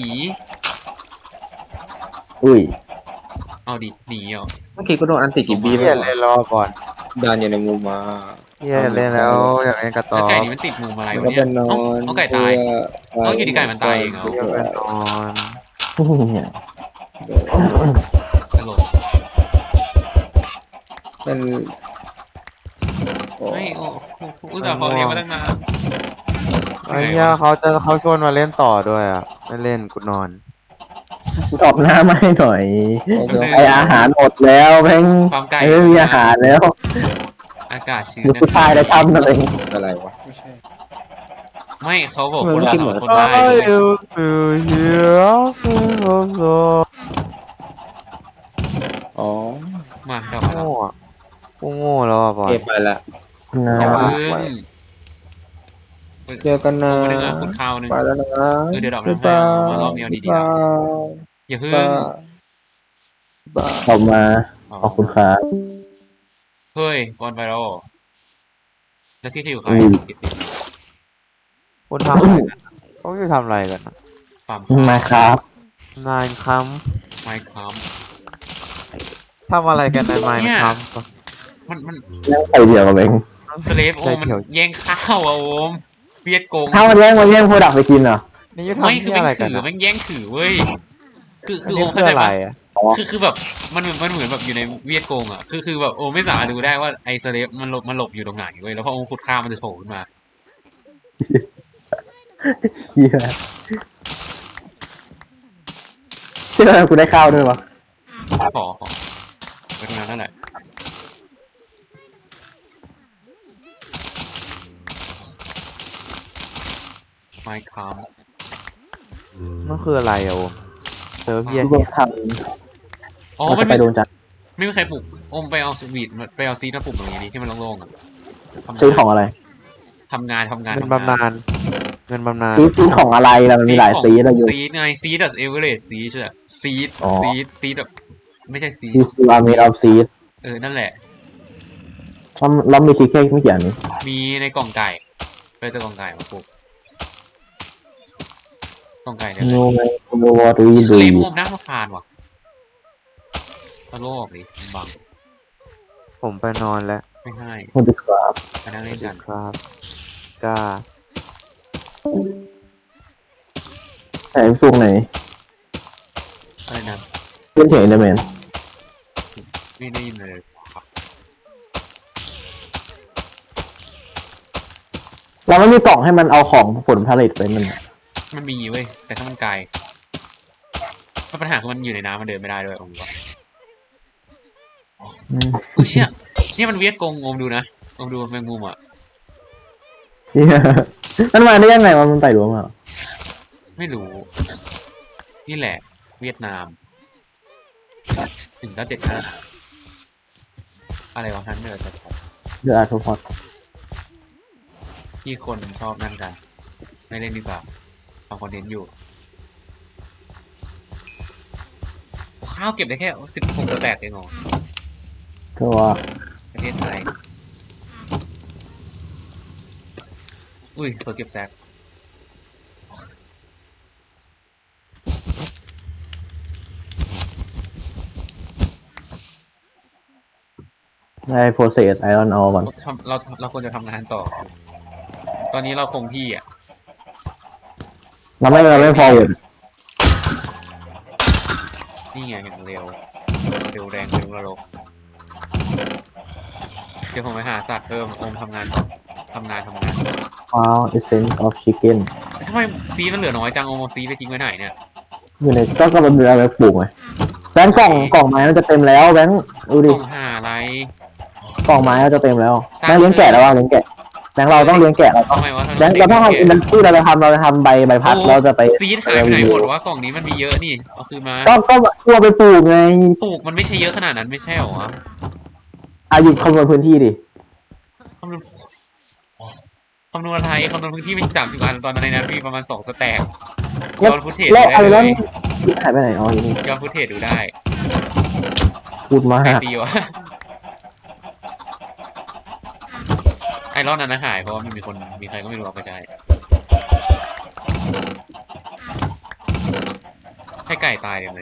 อุ้ยเอาดิหนีเหรอเมื่อกี้กูโดนอันติกิบบี้เฮียเล่นรอก่อนดันอยู่ในมุมมาเฮียเล่นแล้วอยากเล่นกระต่อแล้วไก่นี่มันติดมุมอะไรแล้ววะก็เนี่เป็ยนนอนเอาไก่ตาย เอาอยู่ดีไก่มันตายเองเหรอเฮียเป็นนอนตลกเป็นไม่โอ้อุตส่าห์เขาเลี้ยงมาตั้งนานไอ้เฮียเขาชวนมาเล่นต่อด้วยอ่ะไม่เล่นกูนอนตอบหน้ามาให้หน่อยไออาหารหมดแล้วแม่งความไก่ไม่มีอาหารแล้วอากาศชื้นดูผู้ชายแล้วทำอะไรอะไรวะไม่ใช่ไม่เขาบอกเหมืคอนนกิเรานเหมือนคนได้ I ด้วย used to hear so อ๋อมาเดี๋ยวมาแล้วโง่อะกูโง่แล้วอ่ะบอลเก็บไปละนะอย่าเพิ่งเจอกันนะไม่ได้เงินคุณข้าวนึงไปแล้วนะเดี๋ยวดอกน้ำให้มารอบนี้เอาดีๆนะอย่าเพิ่งออกมาขอบคุณครับเฮ้ยบอลไวรัลแล้วที่อยู่ใครกิตติคุณทำอะไรกันเขาจะทำอะไรกันอะปั๊มมาครับนายคัมไมค์คัมทำอะไรกันในไมค์คัมมันนั่งไปเดียวกับเองสเลฟโอมันแย่งข้าวอะโอมเวียดโกงถ้ามันแย่งโปรดักต์ไปกินเหรอนี่จะทำไม่คือที่แม่อะไรงกันถืออะแม่งแย่งถือเว้ยคืออันโอนี้มคืเข้าอใจอะไรปะอะคือแบบมันเหมือนแบบอยู่ในเวียดโกงอ่ะคือแบบโอไม่สามารถดูได้ว่าไอ้สเลฟมันหลบอยู่ตรงไหนเว้ยแล้วพอโอขุดข้าวมันจะโผล่ขึ้นมาเฮียเชื่อกูได้ข้าวด้วยวะขอไปตรงนั้นนั่นแหละไมค์คัมมันคืออะไรอะโอมเจอเฮียกูทอ๋อำมันไปโดนจับไม่มีใครปลูกโอมไปเอาสวีทไปเอาซีดมาปลูกตรงนี้ที่มันโล่งๆอ่ะซื้อของอะไรทำงานเป็นบำนาญเงินบำนาญซีดของอะไรล่ะมันมีหลายซีดอะไรอยู่ซีดไงซีดแบบเอเวอเรสต์ซีดอะซีดอ๋อซีดแบบไม่ใช่ซีดคืออาร์เมดออฟซีดนั่นแหละแล้วมีซีดแค่ไม่กี่อันนี้มีในกล่องไก่ไปเจอกล่องไก่มาปลูกกล่องไก่เนี่ยโน้ไม่โน้วอตวีสดูเลมโฮมน่ารำคาญว่ะเอาโลกดิมันบังผมไปนอนแล้วไม่ให้คุณดูครับมานั่งเล่นกันครับกล้าแต่พวกไหนอะไรนะเล่นเถียงอินเดอร์แมนไม่ได้ยินเลยเราไม่มีกล่องให้มันเอาของผลผลิตไปมันมันมีเว้ยแต่ถ้ามันไกลปัญหาคือมันอยู่ในน้ำมันเดินไม่ได้ด้วยโอ้โหอืมอุ้ยเชี่ยนี่มันเวียดกงงดูนะงดูแมงมุมอ่ะเนี่ยมันมาได้ยังไงวะมันไต่หลวงอ่ะไม่รู้ นี่แหละ เวียดนาม1975อะไรวะท่านเนอร์แต่เดือดอาร์ทพอดที่คนชอบนั่นกัน ไม่เล่นดีกว่าทำคอนเทนต์อยู่โอ้ข้าวเก็บได้แค่16ตัวแตกเองเหรอก็ว่าประเทศไทยอุ้ยเปิดเก็บแซกได้โปรเซสไอรอนออก่อนเราควรจะทำงานต่อ ตอนนี้เราคงที่อ่ะเราไม่ฟอร์เวิร์ดนี่ไงอย่างเร็วแรงเร็วนรกเดี๋ยวผมไปหาสัตว์เพิ่มอมทำงานก่อนทำงานว้าวเอเซนต์ออฟชิคเก้นทำไมซีมันเหลือน้อยจังโอโมซีไปทิ้งไว้ไหนเนี่ยอยู่ในก็มันมีอะไรปลูกไงแบงค์กล่องไม้มันจะเต็มแล้วแบงค์ดูดิต้องหาอะไรกล่องไม้มันจะเต็มแล้วแบงค์เลี้ยงแกะแล้วว่าเลี้ยงแกะแบงค์เราต้องเลี้ยงแกะเราต้องทำไมวะแบงค์เราต้องทำอินดัสทรีเราจะทำใบพัดเราจะไปซีหายไปไหนหมดว่ากล่องนี้มันมีเยอะนี่เอาคืนมาก็ตัวไปปลูกไงปลูกมันไม่ใช่เยอะขนาดนั้นไม่ใช่หรออายุคำนวณพื้นที่ดิคำนวณอะไรคำนวณพื้นที่เป็น30 อันตอนนั้นในนั้นมีประมาณ2 สแต็กย้อนฟุตเทจแล้วได้อะไรเลนั้นยหายไปไหนอ๋ออยู่นี่ย้อนฟุตเทจดูได้พูดมาใครกตีวะไอรอนนั้นนะหายเพราะว่ามันมีใครก็ไม่รู้เอาไปใช้ให้ไก่ตายเลย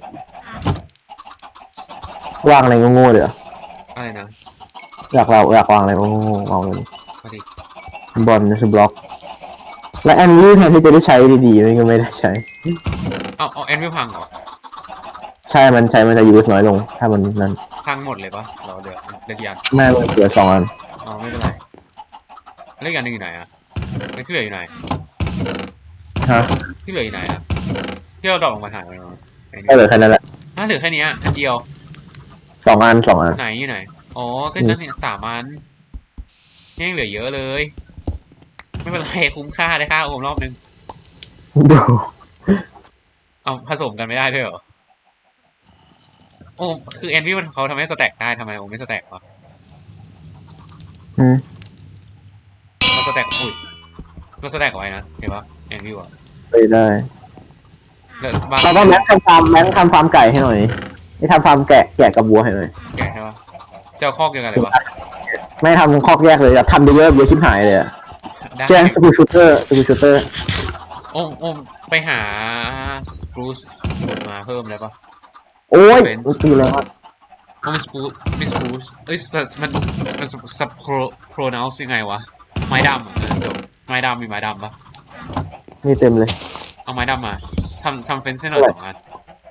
วางอะไรโง่ๆเดี๋ยวอะไรนะอยากวางอะไรโง่ๆวางเลยมาดิบอลคือบล็อก และแอนนี่แทนที่จะได้ใช้ดีๆมันก็ไม่ได้ใช้เอาแอนวิพังเหรอใช่มันจะยูสน้อยลง ถ้ามันนั้นพังหมดเลยปะเราเดือกี่อันแม่มันเหลือ2 อันอ๋อไม่เป็นไรแล้วอีกอันหนึงอยู่ไหนอ่ะแล้วที่เหลืออยู่ไหนฮะที่เหลืออยู่ไหนอ่ะที่เราดรอปลงมาหายไปแล้วไอ้ก็เหลือแค่นั้นแหละถ้าเหลือแค่นี้อันเดียว 2 อัน 2 อันไหนอยู่ไหนอ๋อก็นั่นเนี่ย3 อันยังเหลือเยอะเลย ไม่เป็นไรคุ้มค่าได้ค่าโอมรอบนึงดูเอาผสมกันไม่ได้ด้วยเหรอโอ้คือแอนวี่มันเขาทำให้สแต็กได้ทำไมโอมไม่สแต็กวะอืมเราสแต็กอุ้ยเราสแต็กไว้นะเห็นปะแอนวี่อ่ะไปได้แล้วบางเราต้องแม็กทำฟาร์มไก่ให้หน่อยนี่ทำฟาร์มแกะกับวัวให้หน่อยแกะใช่ปะเจ้าคอกเดียวกันเลยวะไม่ทำคอกแยกเลยทำเยอะชิบหายเลยอะได้แจ้งสกูชูเตอร์โอมไปหาสปรูซมาเพิ่มเลยปะโอ้ยมันคือแล้วะโอ้มิสปรูซเอ้ยมันสับโปรนาวส์ยังไงวะไม้ดำจบไม้ดำมีไม้ดำปะนี่เต็มเลยเอาไม้ดำมาทำเฟนซ์ให้หน่อย2 อัน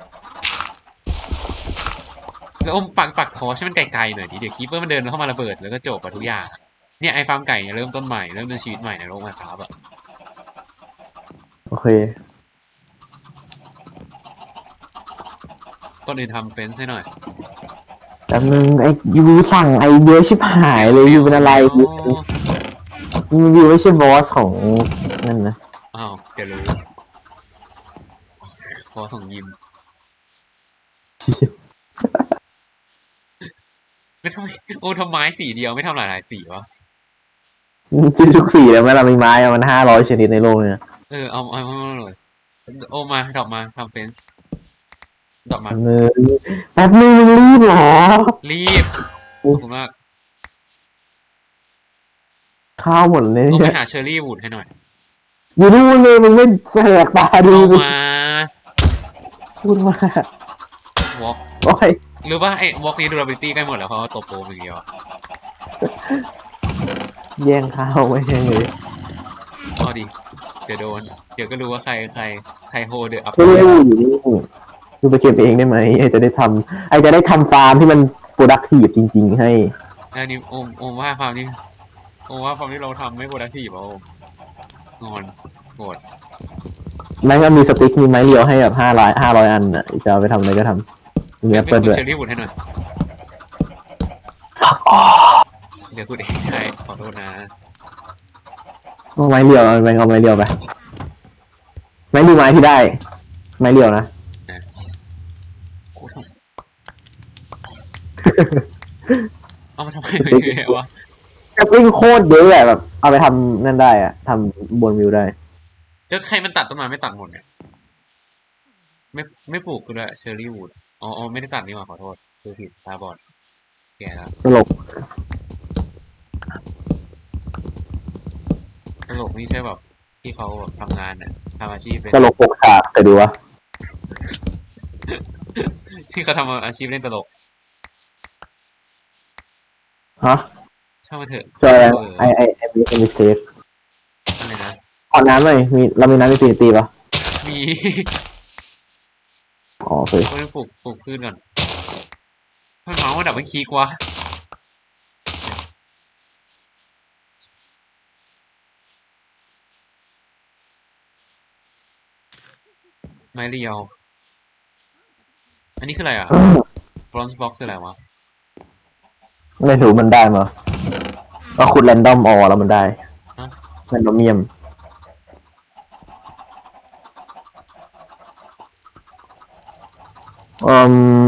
แล้วอมปักทอใช่มันไกลๆหน่อยดิเดี๋ยวคีปเปอร์มันเดินเข้ามาระเบิดแล้วก็จบอะทุกอย่างเนี่ยไอฟาร์มไก่เนี่ยเริ่มต้นใหม่เริ่มต้นชีวิตใหม่ในโลกนะครับอะโอเคก่อนอื่นทำเฟนซ์ให้หน่อยแต่มึงไอ้ยูสั่งไอ้เยอะชิบหายเลยยูเป็นอะไรยูไม่ใช่บอสของนั่นนะอ้าวเดี๋ยวรู้พอส่งยิมแล้วทำไมโอ้ทำไม้สีเดียวไม่ทำหลายสีวะคิดทุกสีแล้วไหมเรามีไม้มัน500ชนิดในโลกเนี่ยเอาเลยโอมาดอกมาทำเฟนส์ดอกมาแป๊บนึงมึงรีบเหรอรีบขอบคุณมากข้าวหมดเลยเอาไปเนี่ยหาเชอร์รี่วูดให้หน่อยอยู่นู่นเลยมึงไม่แสกตาดูเอามาพูดมาวอล์กโอ้ยหรือว่าไอ้วอล์กนี้ดูราบิตี้ใกล้หมดแล้วเพราะว่าตัวโปรอย่างเดียวแย่งข้าวไม่แย่งเลยเอาดิเดี๋ยวโดนเดี๋ยวก็รู้ว่าใครโฮเดอร์อัพไม่รู้อยู่นี่ดูไปเก็บเองได้ไหมไอจะได้ทำฟาร์มที่มัน productive จริงๆให้อันนี้โอมว่าฟาร์มนี้เราทำไม่โปรดักทีฟอ่ะโอมงอนโกรธไม่ก็มีสติ๊กมีไม้เรียวให้แบบ500 อันอ่ะจะเอาไปทำอะไรก็ทำมีแอปไม่เปิลคุด้วยเชอร์รี่วูดให้หน่อยเดี๋ยวคุณเองใครขอโทษนะเอาไม้เรียวเอาไม้เรียวไปไม้ดูไม้ที่ได้ ไม้เรียวนะโคตรเอามาทำไมเนี่ยวะจะวิ่งโคตรเยอะแหละแบบเอาไปทำนั่นได้อะทำบนวิวได้จะใครมันตัดต้นไม้ไม่ตัดหมดเนี่ยไม่ปลูกก็ได้เชอร์รี่วูดอ๋อไม่ได้ตัดนี่หว่าขอโทษคือผิดตาบอดแก่แล้วตลกตลกนี่ใช่แบบที่เขาแบบทำงานน่ะทำอาชีพเป็นตลกปกฉากแต่ดูวะที่เขาทำอาชีพเล่นตลกฮะช่างมันเถอะจอยไอมีมิสเทคอะไรนะขอน้ำหน่อยเรามีน้ำอินฟินิตี้ปะมีอ๋อโอเคก็ต้องปลูกพืชก่อนมันเมาส์ดับมันคีกวะไม้เรียว อันนี้คืออะไรอ่ะ bronze block คืออะไรวะไม่รู้มันได้มาก็ขุดแรนดอมออแล้วมันได้ฮะแรนดอมเมียมอืม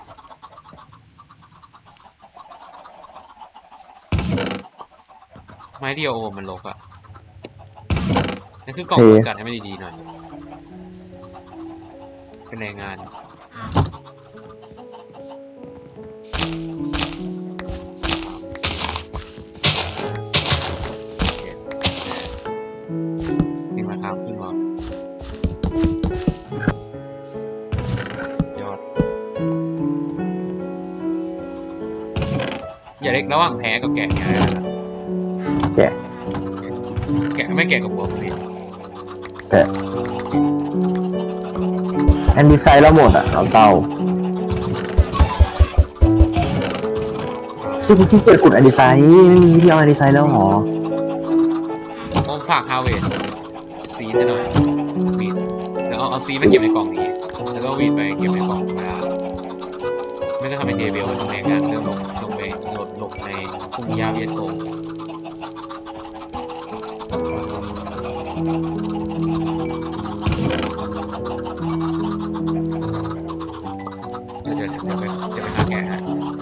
ไม้เรียวมันลกอ่ะนั่นคือกล่องจัดให้มันดีๆหน่อย เป็นแรงงาน นี่มาครับขึ้นมายอด อย่าเล็กระหว่างแพ้กับแกะเนี่ยอะไรนะแกะแกะไม่แกะกับบัวมึงนี่แอนดีไซน์แล้วหมดอ่ะเอาเตาชื่อกูขี้เกียจขุดแอนดีไซน์ไม่มีวิธีเอาแอนดีไซน์แล้วหรอผมฝากฮาเวสซีดให้หน่อยวีดแล้วเอาซีดมาเก็บในกล่องนี้ แล้วก็วีดไปเก็บในกล่องธรรมดาไม่ก็ทำเป็นเทเบลทำแรงงานเรื่องลงไปหลบในทุ่งหญ้าเวียดโกงเดี๋ยวไปหาแกะฮะ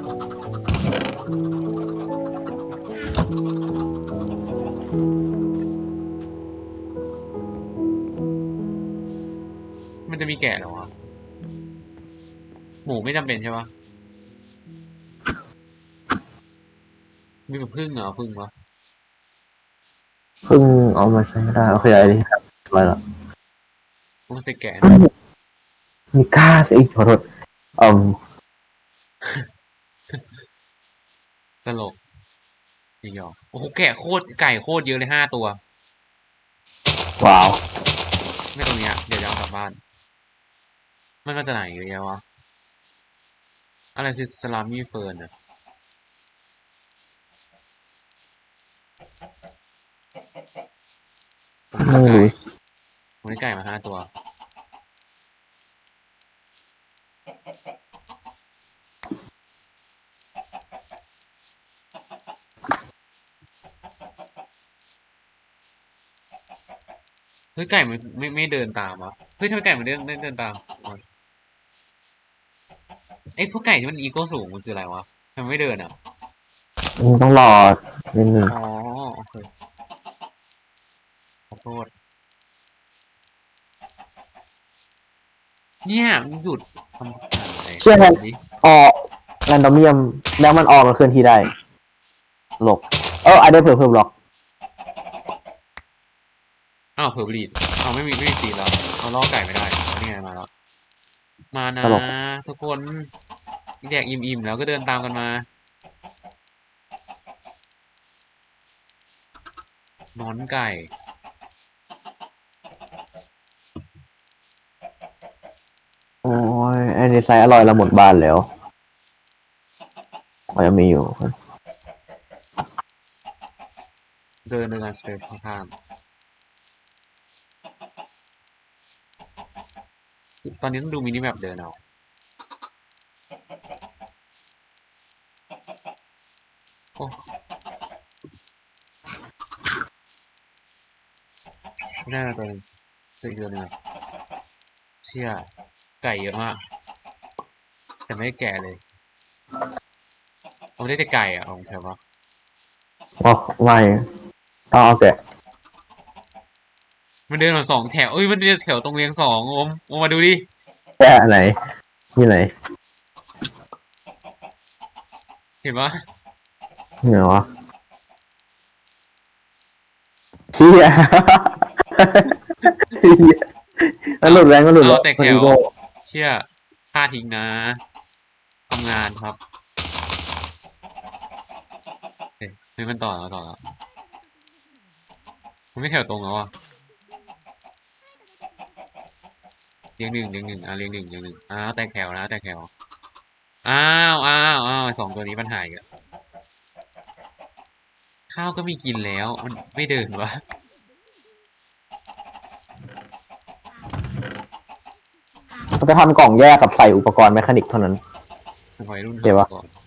มันจะมีแกะเหรอวะหมูไม่จำเป็นใช่ปะมีแบบพึ่งเหรอพึ่งวะเพิ่งเอามาใช้ได้โอเคอะไรดีครับอะไรล่ะต้องใส่แกะมีก้าสิขอโทษอืมตลกจริงเหรอโอ้โหแกะโคตรไก่โคตรเยอะเลย5 ตัวว้าวไม่ตรงเนี้ยเดี๋ยวจะเอากลับบ้านมันมาจากไหนเยอะวะอะไรคือสลามี่เฟิร์นอะไม่รู้ผมได้ไก่มา5 ตัวเฮ้ยไก่มันไม่เดินตามวะเฮ้ยทำไมไก่มันเดินตามอ๋อไอ้พวกไก่ที่มันอีโก้สูงมันคืออะไรวะทำไมไม่เดินอ่ะต้องรอนิดนึงอ๋อโอเคขอโทษเนี่ยมึงหยุดทำอะไรเชื่อไหมดิออกแรนดอมเมียมแล้วมันออกมันเคลื่อนที่ได้หลบอันนี้เพิ่มล็อกอ้าวเผลอรีดอ้าวไม่มีสีแล้วเอาล่อไก่ไม่ได้เอานี่ไงมาแล้วมานะทุกคนแดกอิ่มๆแล้วก็เดินตามกันมานอนไก่โอ้ยไอ้นี่ไซส์อร่อยละหมดบ้านแล้วยังมีอยู่เดินการสเตปข้างๆตอนนี้ต้องดูมินิแมปเดินเอาโอ้ไม่ได้ตัวนึงตัวอีกตัวนึงเชี่ยไก่เยอะมากแต่ไม่ได้แก่เลยเอาได้แต่ไก่อ่ะของแถววะไม่เอาแกะมันเดินมา2 แถวเอ้ยมันเดินแถวตรงเรียง2โอมมาดูดิแกะไหนที่ไหนเห็นปะเหนือวะเฮียแล้วหลุดแรงก็หลุดเอาแต่แถวโง่เชี่ยค่าทิ้งนะทำงานครับเฮ้ยมันต่อแล้วมันไม่แถวตรงแล้วอ่ะเรียงหนึ่งเรียงหนึ่งเรียงหนึ่งแตกแถวนะแตกแถวอ้าว2 ตัวนี้ปัญหาอีกอะข้าวก็มีกินแล้วมันไม่เดินวะเขาจะทำกล่องแยกกับใส่อุปกรณ์แมคานิกเท่านั้นวัยรุ่นเดี๋ยววะก่อน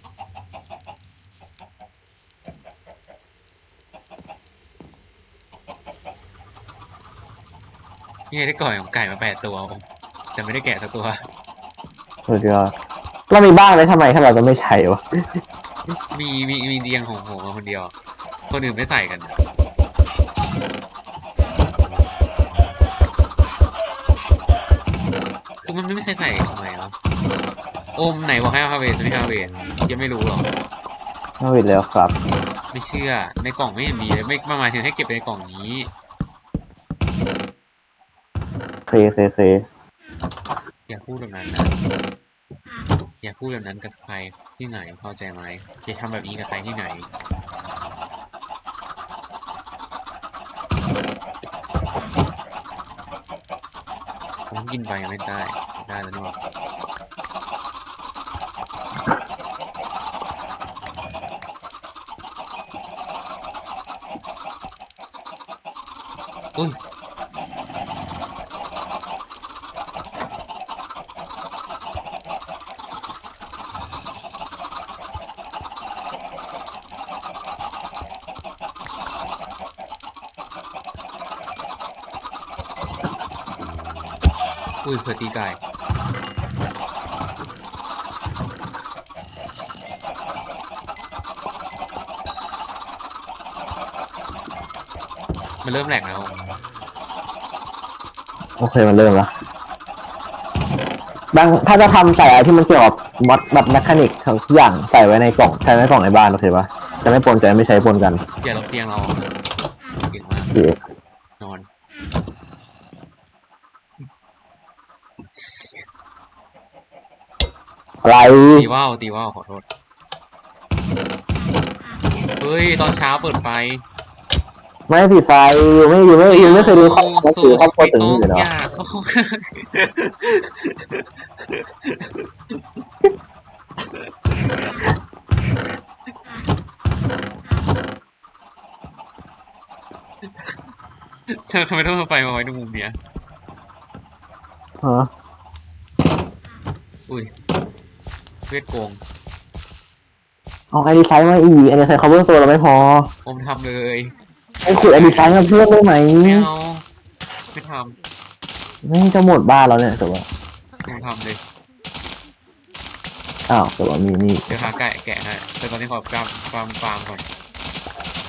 นี่ได้ก่อยของไก่มา8 ตัวแต่ไม่ได้แกะสักตัวเดี๋ยวเรามีบ้างเลยทำไมถ้าเราจะไม่ใช้วะมีเดียงของผมมาคนเดียว คนอื่นไม่ใส่กัน คือมันไม่มีใครใส่ทำไมวะโอมไหนบอกให้เอาฮาเวสไม่ฮาเวสยังไม่รู้หรอไม่ผิดแล้วครับไม่เชื่อในกล่องไม่เห็นมีเลยไม่มาหมายถึงให้เก็บในกล่องนี้เคอย่าพูดแบบนั้นนะอย่าพูดแบบนั้นกับใครที่ไหนเข้าใจไหมอย่าทำแบบนี้กับใครที่ไหนผมกินไปยังไม่ได้แล้วนี่หว่าอุ้ยเผื่อตีไก่มันเริ่มแหลกแล้วโอเคมันเริ่มละถ้าจะทำใส่อะไรที่มันเกี่ยวกับมอดแบบแมคานิกทุกอย่างใส่ไว้ในกล่องใส่ไว้ในกล่องในบ้านโอเคปะจะไม่ปนกันไม่ใช้ปนกันอย่าลบเตียงเราเก่งมากนอนอะไรตีว่าวขอโทษเฮ้ยตอนเช้าเปิดไฟไม่ผิดไฟอยู่ไม่เคยดูข้อมูลถึงนี่เลยเนาะอย่าเข้าทำไมต้องเอาไฟมาไว้ตรงมุมเนี้ยฮะอุ้ยเวทโกงเอาไอดีไซน์มาอีกไอดีไซน์ cover โซนเราไม่พอผมทำเลยไอขุดไอดีไซน์มาเพิ่มได้ไหมไม่เอาไม่ทไม่จะหมดบ้านแล้วเนี่ยแต่ว่าำผมทำเลยอ้าวแต่ว่ามีนี่เดี๋ยวหาไก่แกะให้แต่ตอนนี้ขอฟาร์มก่อน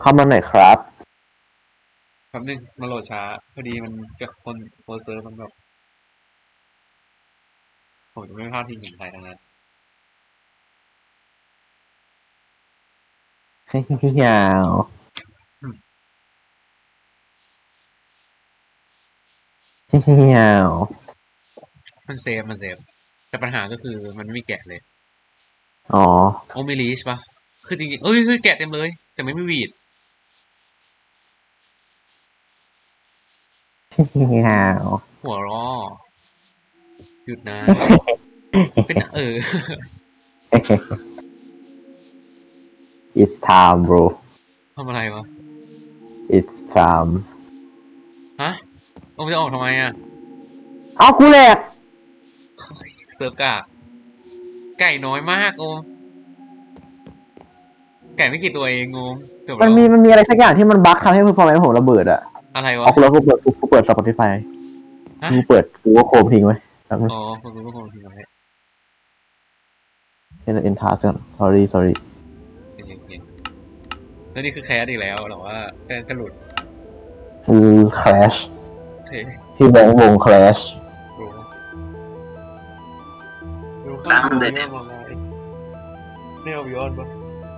เข้ามาหน่อยครับแป๊บนึงมาโหลดช้าพอดีมันจะคนเซิร์ฟมันแบบผมจะไม่พลาดทีมถึงใครทั้งนั้นยาวยาวมันเซฟแต่ปัญหาก็คือมันไม่มีแกะเลยอ๋อโอไม่รีชปะคือจริงๆเฮ้ยแกะเต็มเลยแต่ไม่มีวีดยาวหัวล้อหยุดนะ เป็น It's time bro ทำอะไรวะ It's time ฮะโอ้จะออกทำไมอ่ะเอากูแหลกเซิร์ฟกะไก่น้อยมากโอมไก่ไม่กี่ตัวเองโอมเกือบมันแล้วมีอะไรสักอย่างที่มันบั๊กทำให้ performance ผมระเบิดอะอะไรวะเอากูแล้วกูเปิด Spotify ฮะกูก็โคมทิ้งไว้แล้วมันอ๋อผมรู้ว่าผมทิ้งไว้เป็นทาร์ส sorry โอเคแล้วนี่คือแคสอีกแล้วหรอว่าแค่หลุดคือ crash เท่ที่แบงค์วง crash ดูข้ามเรื่องอะไรเนี่ยวิออนปะ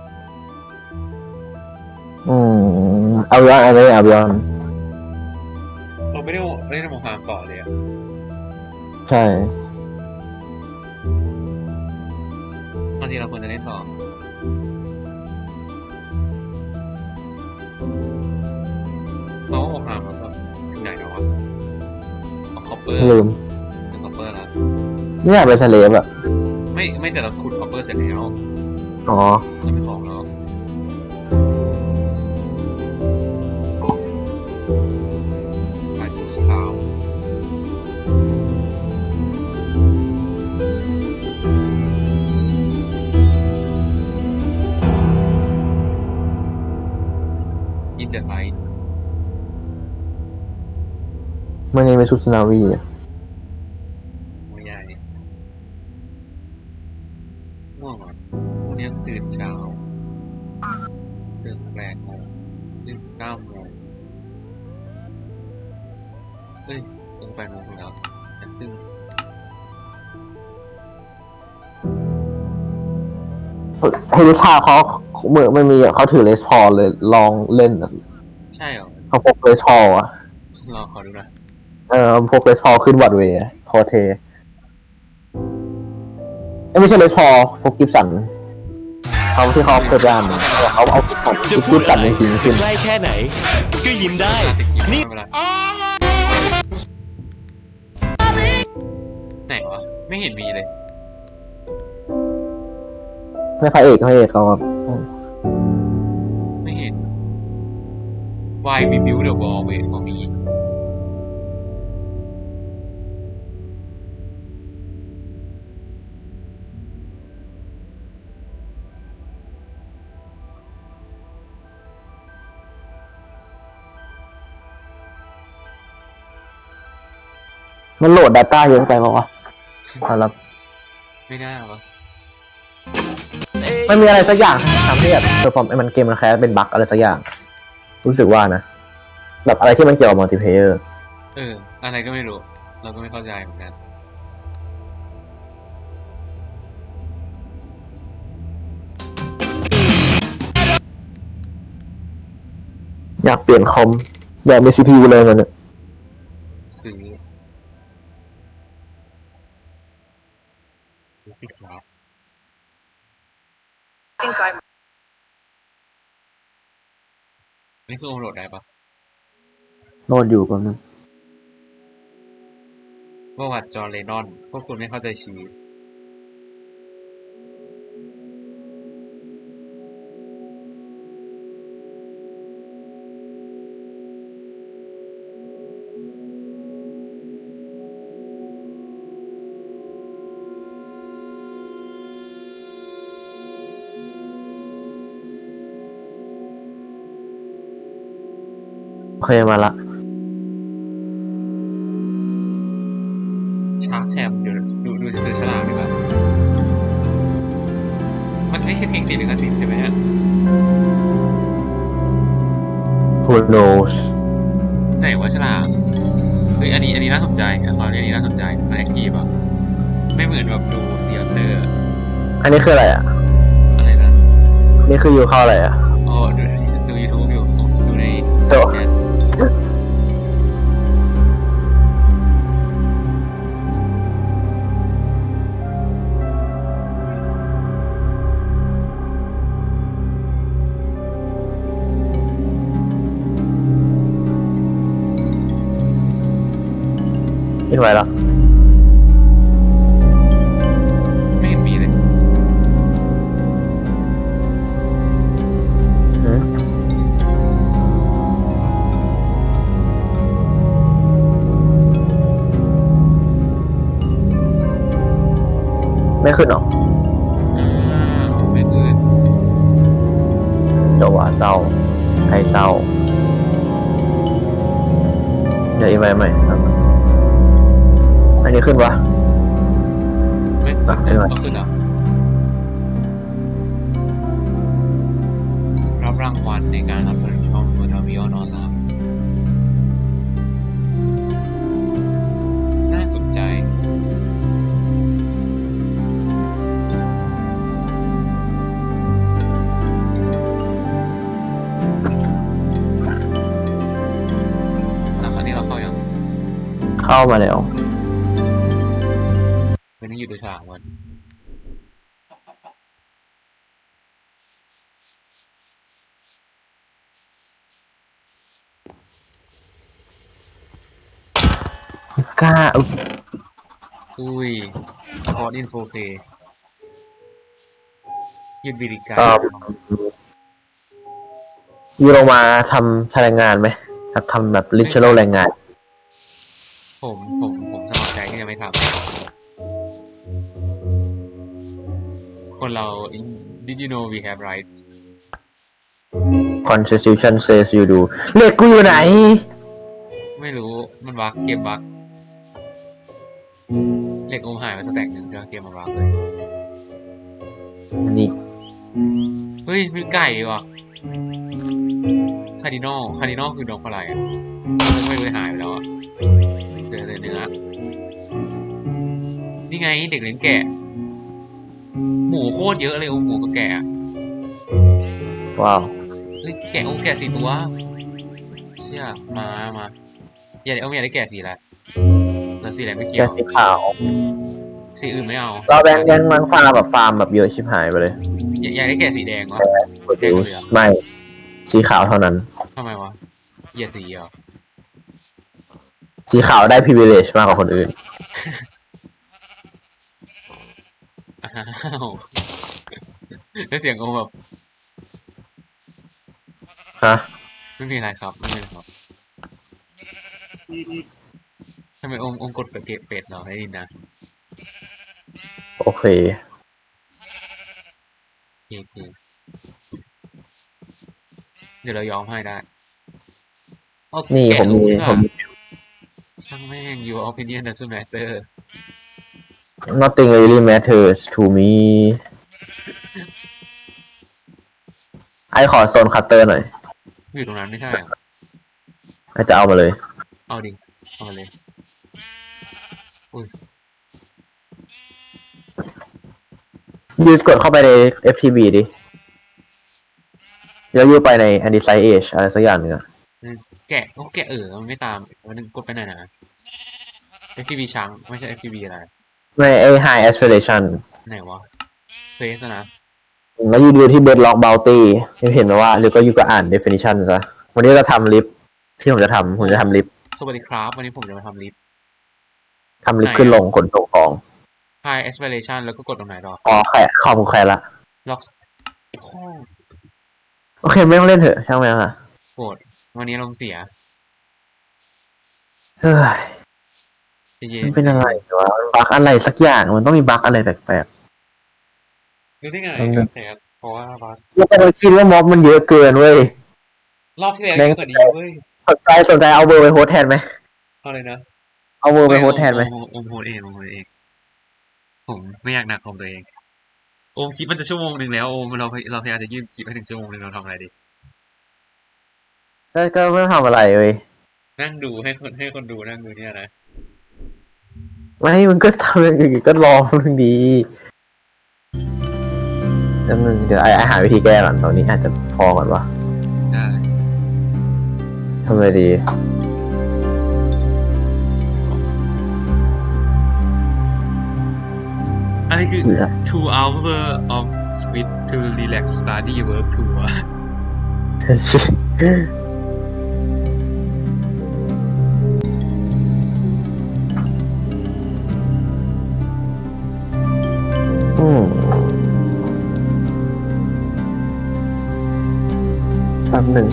เอาย้อนอะไรเอาย้อนเราไม่ได้มองความก่อนเลยอ่ะใช่บางทีเราควรจะเล่นต่อเขามองความแล้วก็ถึงไหนแล้ววะเอาคอปเปอร์ลืมคอปเปอร์แล้วไม่อยากเป็นสเลฟอะไม่แต่เราขุดคอปเปอร์เสร็จแล้วอ๋อจะเป็นของแล้วการสตาร์อินเดอร์ไลท์มันยังเป็นชุดนาวีอะไม่ใหญ่ง่วงเหรอวันนี้ตื่นเช้าตื่น8 โมงตื่น9 โมงเอ้ยตื่น8 โมงถึงแล้วแต่ตื่นเฮลิชาเขาเหมือนมันมีเขาถือเลสพอลเลยลองเล่นอะใช่เหรอเขาพกเลสพอลอะรอขอดูหน่อยพกเลสพอลขึ้นวัดเวย์โคเทไม่ใช่เลสพอลพกกิฟสันเขาที่เขาเคยไปอ่านเขาเอาของจะกิพูฟดสัอะนไรจริงๆจะขึ้นใกล้แค่ไหน ก็ยิ้มได้นี่เวลาไหนวะไม่เห็นมีเลยไม่พระเอกเขาแบบไม่เห็น Why we build the wall wait for me มันโหลด Data เยอะไปป่าวะแล้วไม่น่าวะมันมีอะไรสักอย่างทำให้แบบเพอร์ฟอร์มมันเกมมันแค่เป็นบั๊กอะไรสักอย่าง รู้สึกว่านะ แบบอะไรที่มันเกี่ยวกับมัลติเพลเยอร์อะไรก็ไม่รู้ เราก็ไม่เข้าใจเหมือนกันอยากเปลี่ยนคอมอยากมี CPU เลยมันเนี่ยซื้อพี่ครับนี่คือโอมโหลดได้ปะโหลดอยู่ก่อนนึงประวัติจอห์นเลนนอนพวกคุณไม่เข้าใจชีวิตโอเคมาละชาร์คแคมเดี๋ยวดูฉลากดีกว่ามันไม่ใช่เพลงติดลิขสิทธิ์ใช่ไหมฮะ who knows ไหนวะฉลามเฮ้ยอันนี้น่าสนใจอันนี้น่าสนใจมันแอคทีฟอ่ะไม่เหมือนแบบดูเซียเตอร์อันนี้คืออะไรอ่ะอะไรนะนี่คืออยู่เข้าอะไรอ่ะอ๋อดู YouTube อยู่ดูในโจ๊ะแชทขึ้นไว้แล้วไม่เห็นมีเลยหืมไม่ขึ้นหรอไม่คืนเดี๋ยวว่าเศร้าใครเศร้าเดี๋ยวอีกใหม่ครับอันนี้ขึ้นวะไม่คืนไม่เป็นไรก็ขึ้นเหรอรับรางวัลในการรับผลช่องตัวดาวิโอนอนรับน่าสนใจแล้วครั้งนี้เราเข้ายังเข้ามาแล้ววันนี้อยู่ตัวฉลามวันกล้าอุ๊ยอุ้ยคอร์ดอินโฟเคยืดบิริกายูลงมาทำแรงงานไหมครับทำแบบลิเชอร์แรงงานผมสมัครใจที่จะไม่ทำคนเรา did you know we have rights Constitution says you do เลขกูอยู่ไหนไม่รู้มันบั๊กเกมบั๊กเหล็กอมหายไปสแต็กหนึ่งใช่ไหมเกมมันบั๊กเลยนี่เฮ้ยมีไก่ว่ะคาร์ดินอลคือนกอะไรอ่ะไม่รู้หายไปแล้วอ่ะเจอแต่เนื้อนี่ไงเด็กเลี้ยงแกะหมูโคตรเยอะเลยหมูกับแกะว้าวเฮ้ยแกะแกะ4 ตัวเชี่ยมาอยากได้แกะสีอะไรแล้วสีอะไรไม่เกี่แกยวสีขาวสีอื่นไม่เอาเราแบงค์ยังมังฟาร์มแบบเยอะชิบหายไปเลยอยากได้แกะสีแดงวะไม่ สีขาวเท่านั้นทำไมวะเหยียดสีเหรอสีขาวได้ privilege มากกว่าคนอื่นอ้าวแล้วเสียงโอมแบบฮะไม่มีอะไรครับไม่มีอะไรครับทำไมโอมกดเป็ดเหรอให้ดินนะโอเคโอเคเดี๋ยวเรายอมให้ได้เอานี่แกะผมลูกมีดีกผว่าม ช่างแม่ง your opinion doesn't matter nothing really matters to me ไอขอโซนคัตเตอร์หน่อยอยู่ตรงนั้นไม่ใช่เหรอไอจะเอามาเลยเอาดิเอามาเลยอุ้ยยูกดเข้าไปใน FTB ดิ แล้วยูไปใน Undesign Age อะไรสักอย่างหนึงอะแกะมันไม่ตามวันนึงกดไปไหนนะ FTV ช้างไม่ใช่ FTV อะไรใน High Aspiration ไหนวะเฟสนะแล้วยูดูที่ Bedrock Bounty ยูเห็นไหมว่าหรือก็ยูก็อ่าน definition ซะวันนี้เราทำลิฟต์ที่ผมจะทำลิฟต์สวัสดีครับวันนี้ผมจะมาทำลิฟต์ขึ้นลงขนส่งของ High Aspiration แล้วก็กดตรงไหนต่ออ๋อแค่ขอบคุณแค่ละ Lock โอเคไม่ต้องเล่นเถอะช่างแม่งอะโกรธวันนี้ลมณ์เสียเฮ้ยเย็มัน นเป็นอะไรวะบั๊กอะไรสักอย่างมันต้องมีบั๊กอะไรแปลกรู้ได้ไงครับเพราะว่าบัสๆแล้วก็ไปคิดว่าม็อบมันเยอะเกินเว้ยรอบที่แล้วเยอะกว่านี้เว้ยสนใจเอาเบอร์ไปโฮสต์แทนไหมเอาเลยนะเอาเบอร์ไปโฮสต์แทนไหมโอมโฮสเองผมไม่อยากหนักของตัวเองโอมคลิปมันจะชั่วโมงหนึ่งแล้วโอมเราพยายามจะยืดคลิปให้ถึงชั่วโมงหนึ่งเราทำอะไรดีก็ไม่ทำอะไรเว้ยนั่งดูให้คนดูนั่งดูเนี่ยนะไม่มึงก็ทำอย่างอื่นก็รอมึงดีแล้วมึงเดี๋ยวไอหาวิธีแก้ก่อนตอนนี้อาจจะพอก่อนวะได้ทำไงดีอันนี้คือ 2 hours of squid to relax study work tour อืมแป๊บหนึ่ง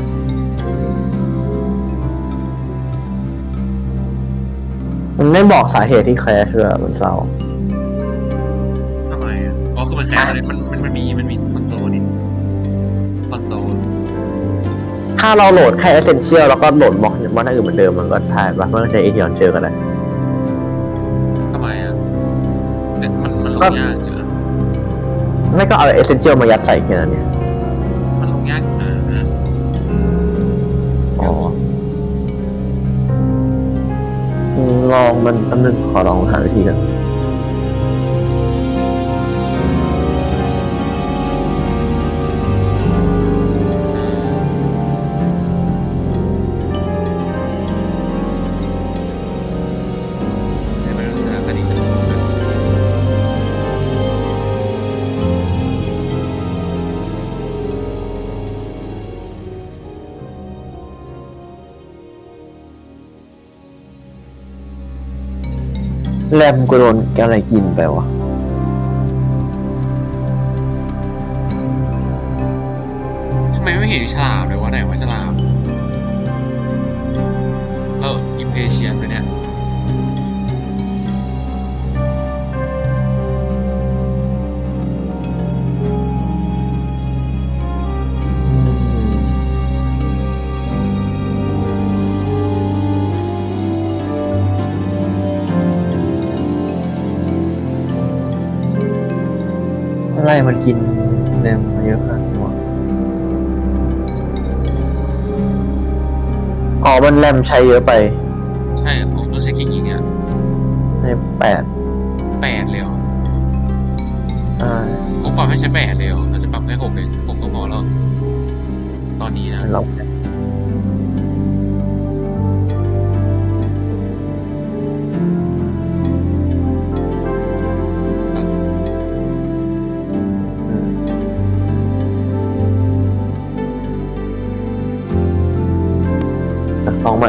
มันไม่บอกสาเหตุที่แคร์เชื่อมันเศร้าทำไมอ่ะอ๋อคือมันแคร์อะไรมันมีคอนโซลนี่คอนโซลถ้าเราโหลดแค่ Essential แล้วก็โหลดบล็อกมันอื่นเหมือนเดิมมันก็ใช่ปะมันก็ใช้ AT Launcher กันได้ทำไมอ่ะแต่มันลงยากอยู่นะไม่ก็เอา Essential มายัดใส่แค่นั้นเนี่ยมันลงยากอยู่นะอ๋อลองมันแป๊บนึงขอลองหาวิธีกันให้มันรู้สึกคดีสนุกแรมกูโดนอะไรกินไปวะทำไมไม่เห็นฉลามเลยวะไหนวะฉลามเราอิมเพเชียนไปเนี่ยอะไรมันกินแรมเยอะขนาดนี้วะอ๋อมันแรมใช้เยอะไปใช่ผมต้องใช้กี่กิกเนี่ยใน8 8เลยเหรออ่าผมปรับให้ใช้8เลยเหรอเราจะปรับให้6เลยผมก็พอแล้วตอนนี้นะเราลองใหม่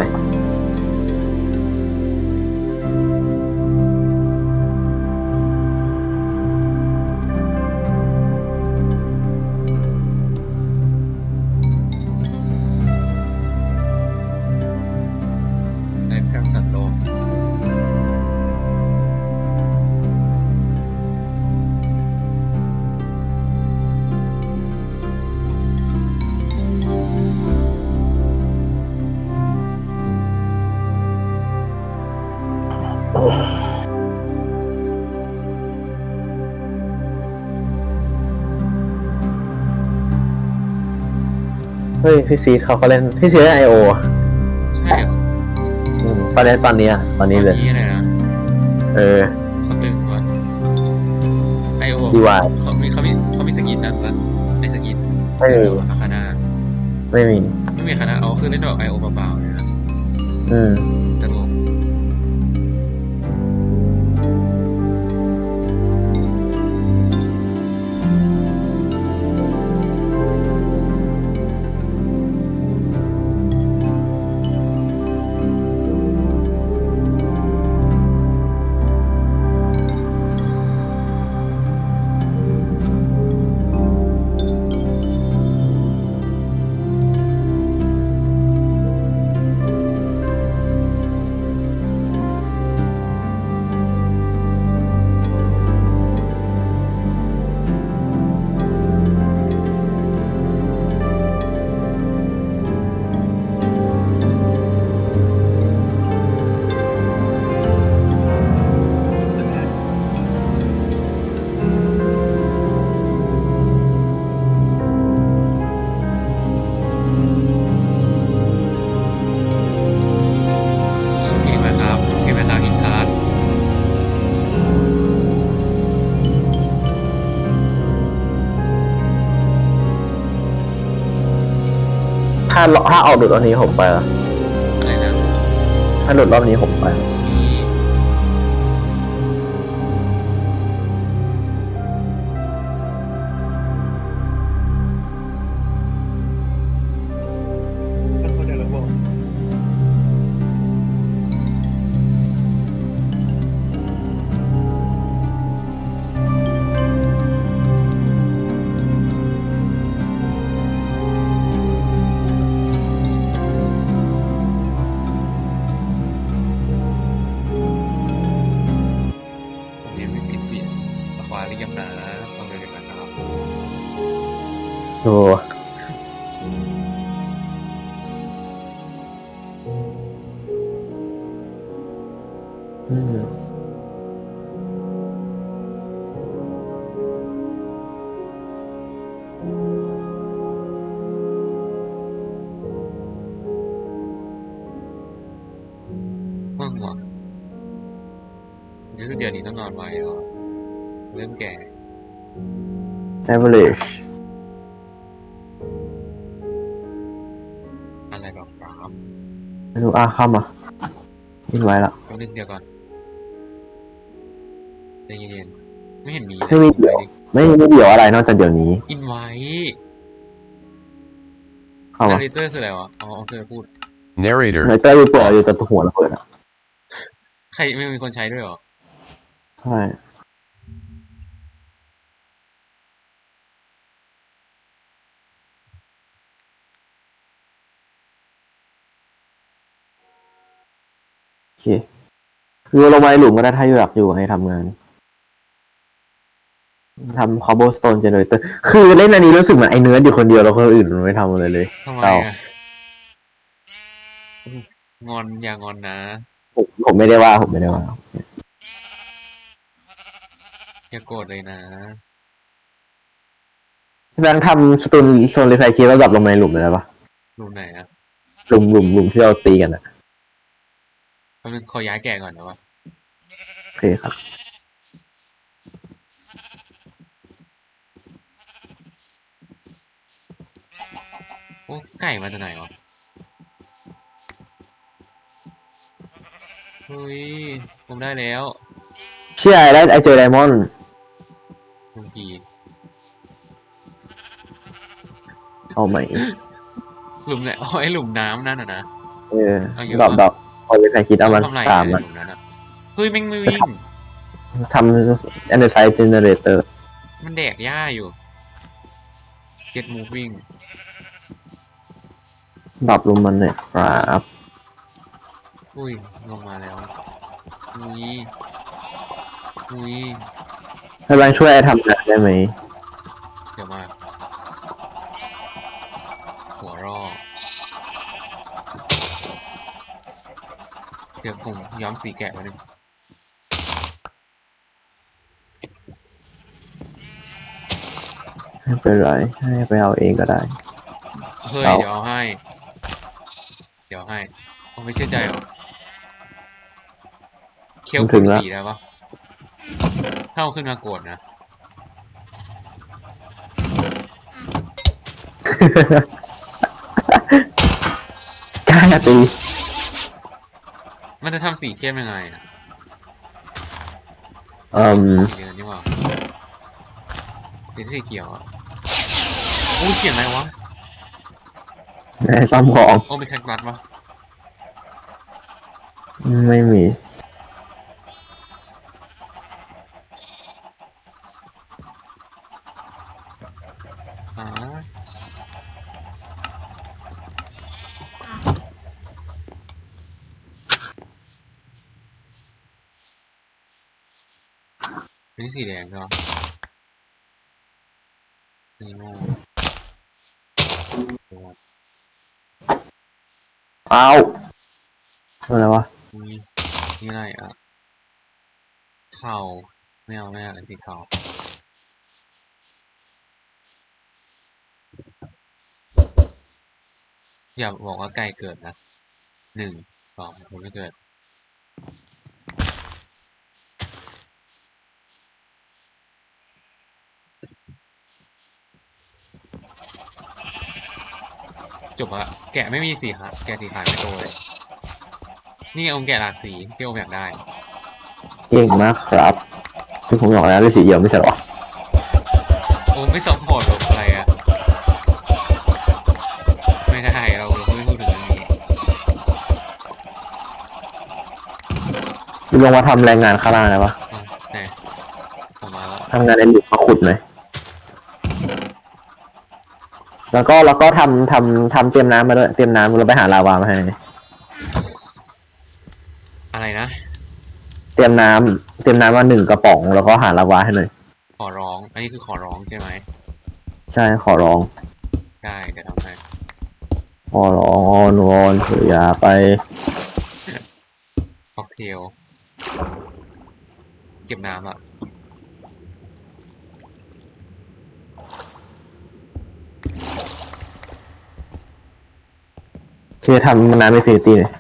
ในแพมสัตว์โลกเฮ้ยพี่ซีดเขาก็เล่นพี่ซีดเล่น IO อ่ะใช่เหรอตอนนี้ตอนนี้เลยตอนนี้เลยนะเออสักหนึ่งวะไอโอดีว่าเขามีสกินนั้นปะในสกินไม่มีอาคาน่าไม่มีไม่มีคณะคือเล่นแบบไอโอเปล่าๆเนี่ยนะอืมตลกถ้าออกหลุดรอบนี้ผมไปละอะไรนะถ้าหลุดรอบนี้ผมไปนี่ ผมยังไม่ปิดเสียงอควาเรียมนะฟังเลยนะครับโอ้อืมมึงวะเดี๋ยวนี้ต้องนอนไวเหรอเริ่มแก่ average อะไรแบบฟาร์มไม่รู้เข้ามายินไว้ละก็นึกเดียวก่อนใจเย็นๆไม่เห็นมีไม่มีเดี๋ยวไม่เดี๋ยวอะไรนอกจากเดี๋ยวนี้อินไว้เข้ามานาริเตอร์คืออะไรวะอ๋อเคยพูด Narrator. ไนเตอร์อยู่ปล่อยอยู่แต่หัวระเบิดอ่ะใครไม่มีคนใช้ด้วยเหรอใช่โอเคคือลงมาในหลุมก็ได้ถ้าอยากอยู่ให้ทำงานทำ cobblestone generator คือเล่นอันนี้รู้สึกเหมือนไอ้เนื้ออยู่คนเดียวแล้วคนอื่นมันไม่ทำอะไรเลยทำไมเราอ่ะงอนอย่างอนนะผมไม่ได้ว่าผมไม่ได้ว่าอย่าโกรธเลยนะแบงค์ทำสตูนโซนรีไฟคีแล้วดับลงในหลุมเลยได้ปะรูไหนอ่ะหลุมที่เราตีกันอ่ะแป๊บนึงขอย้ายแกะก่อนนะวะโอเคครับโอ้ไก่มาจากไหนวะเฮ้ยผมได้แล้วเชื่อได้ไอเจอไดมอนด์ลุงพีเอาใหม่หลุมไหนอ๋อไอหลุมน้ำนั่นน่ะนะเออเอาเยอะดอกเอารีไฟคีเอามาทำไรสามในอ่ะหลุมนั้นอ่ะเฮ้ยแม่งไม่วิ่งทำ andesite generator มันแดกหญ้าอยู่ get moving ดรอปลงมันเนี่ยครับอุ้ยลงมาแล้วอุ้ยอุ้ยให้แบงค์ช่วยทำงานได้ไหมเดี๋ยวมา หัวรอเดี๋ยวผมย้อมสีแกะมาหนึ่งไม่เป็นไรให้ไปเอาเองก็ได้เฮ้ยเอาเดี๋ยวเอาให้ เดี๋ยวให้ผมไม่เชื่อใจหรอเคี้ยวคูณสีได้ปะถ้าเอาขึ้นมาโกรธนะกล้าตีมันจะทำสีเข้มยังไงอะ สีเหลืองนี่หว่าสีเขียวอ่ะโอ้ยเขียนอะไรวะในซ่อมของโอ้มีแคคตัสวะไม่มีอ๋อนี่สีแดงใช่ปะนี่โง่เอาอะไรวะนี่นี่อะไรอ่ะเทาไม่เอาอันสีเทาอย่าบอกว่าไก่เกิดนะ1 2ไม่เกิดจบละแกะไม่มีสีขาแกะสีขาวไม่โตเลยนี่องค์แกะหลากสีที่องค์อยากได้เก่งมากครับที่ผมบอกแล้วด้วยสีเดียวไม่ใช่หรอโอ้ไม่ซัพพอร์ตหรอกอะไรอะไม่ได้เราไม่พูดถึงเรื่องนี้ลงมาทำแรงงานข้างล่างนะปะอ่ะไหนผมมาแล้วทำงานไอ้หลุดมาขุดหน่อยแล้วก็ทำเตรียมน้ำมาด้วยเตรียมน้ำเราไปหาลาวามาให้อะไรนะเตรียมน้ำมา1 กระป๋องแล้วก็หาลาวาให้หน่อยขอร้องอันนี้คือขอร้องใช่ไหมใช่ขอร้องได้เดี๋ยวทำให้ขอร้องอ้อนวอนเถอะอย่าไปค็อกเทลเก็บน้ำอ่ะคือทำน้ำอินฟินิตี้เลย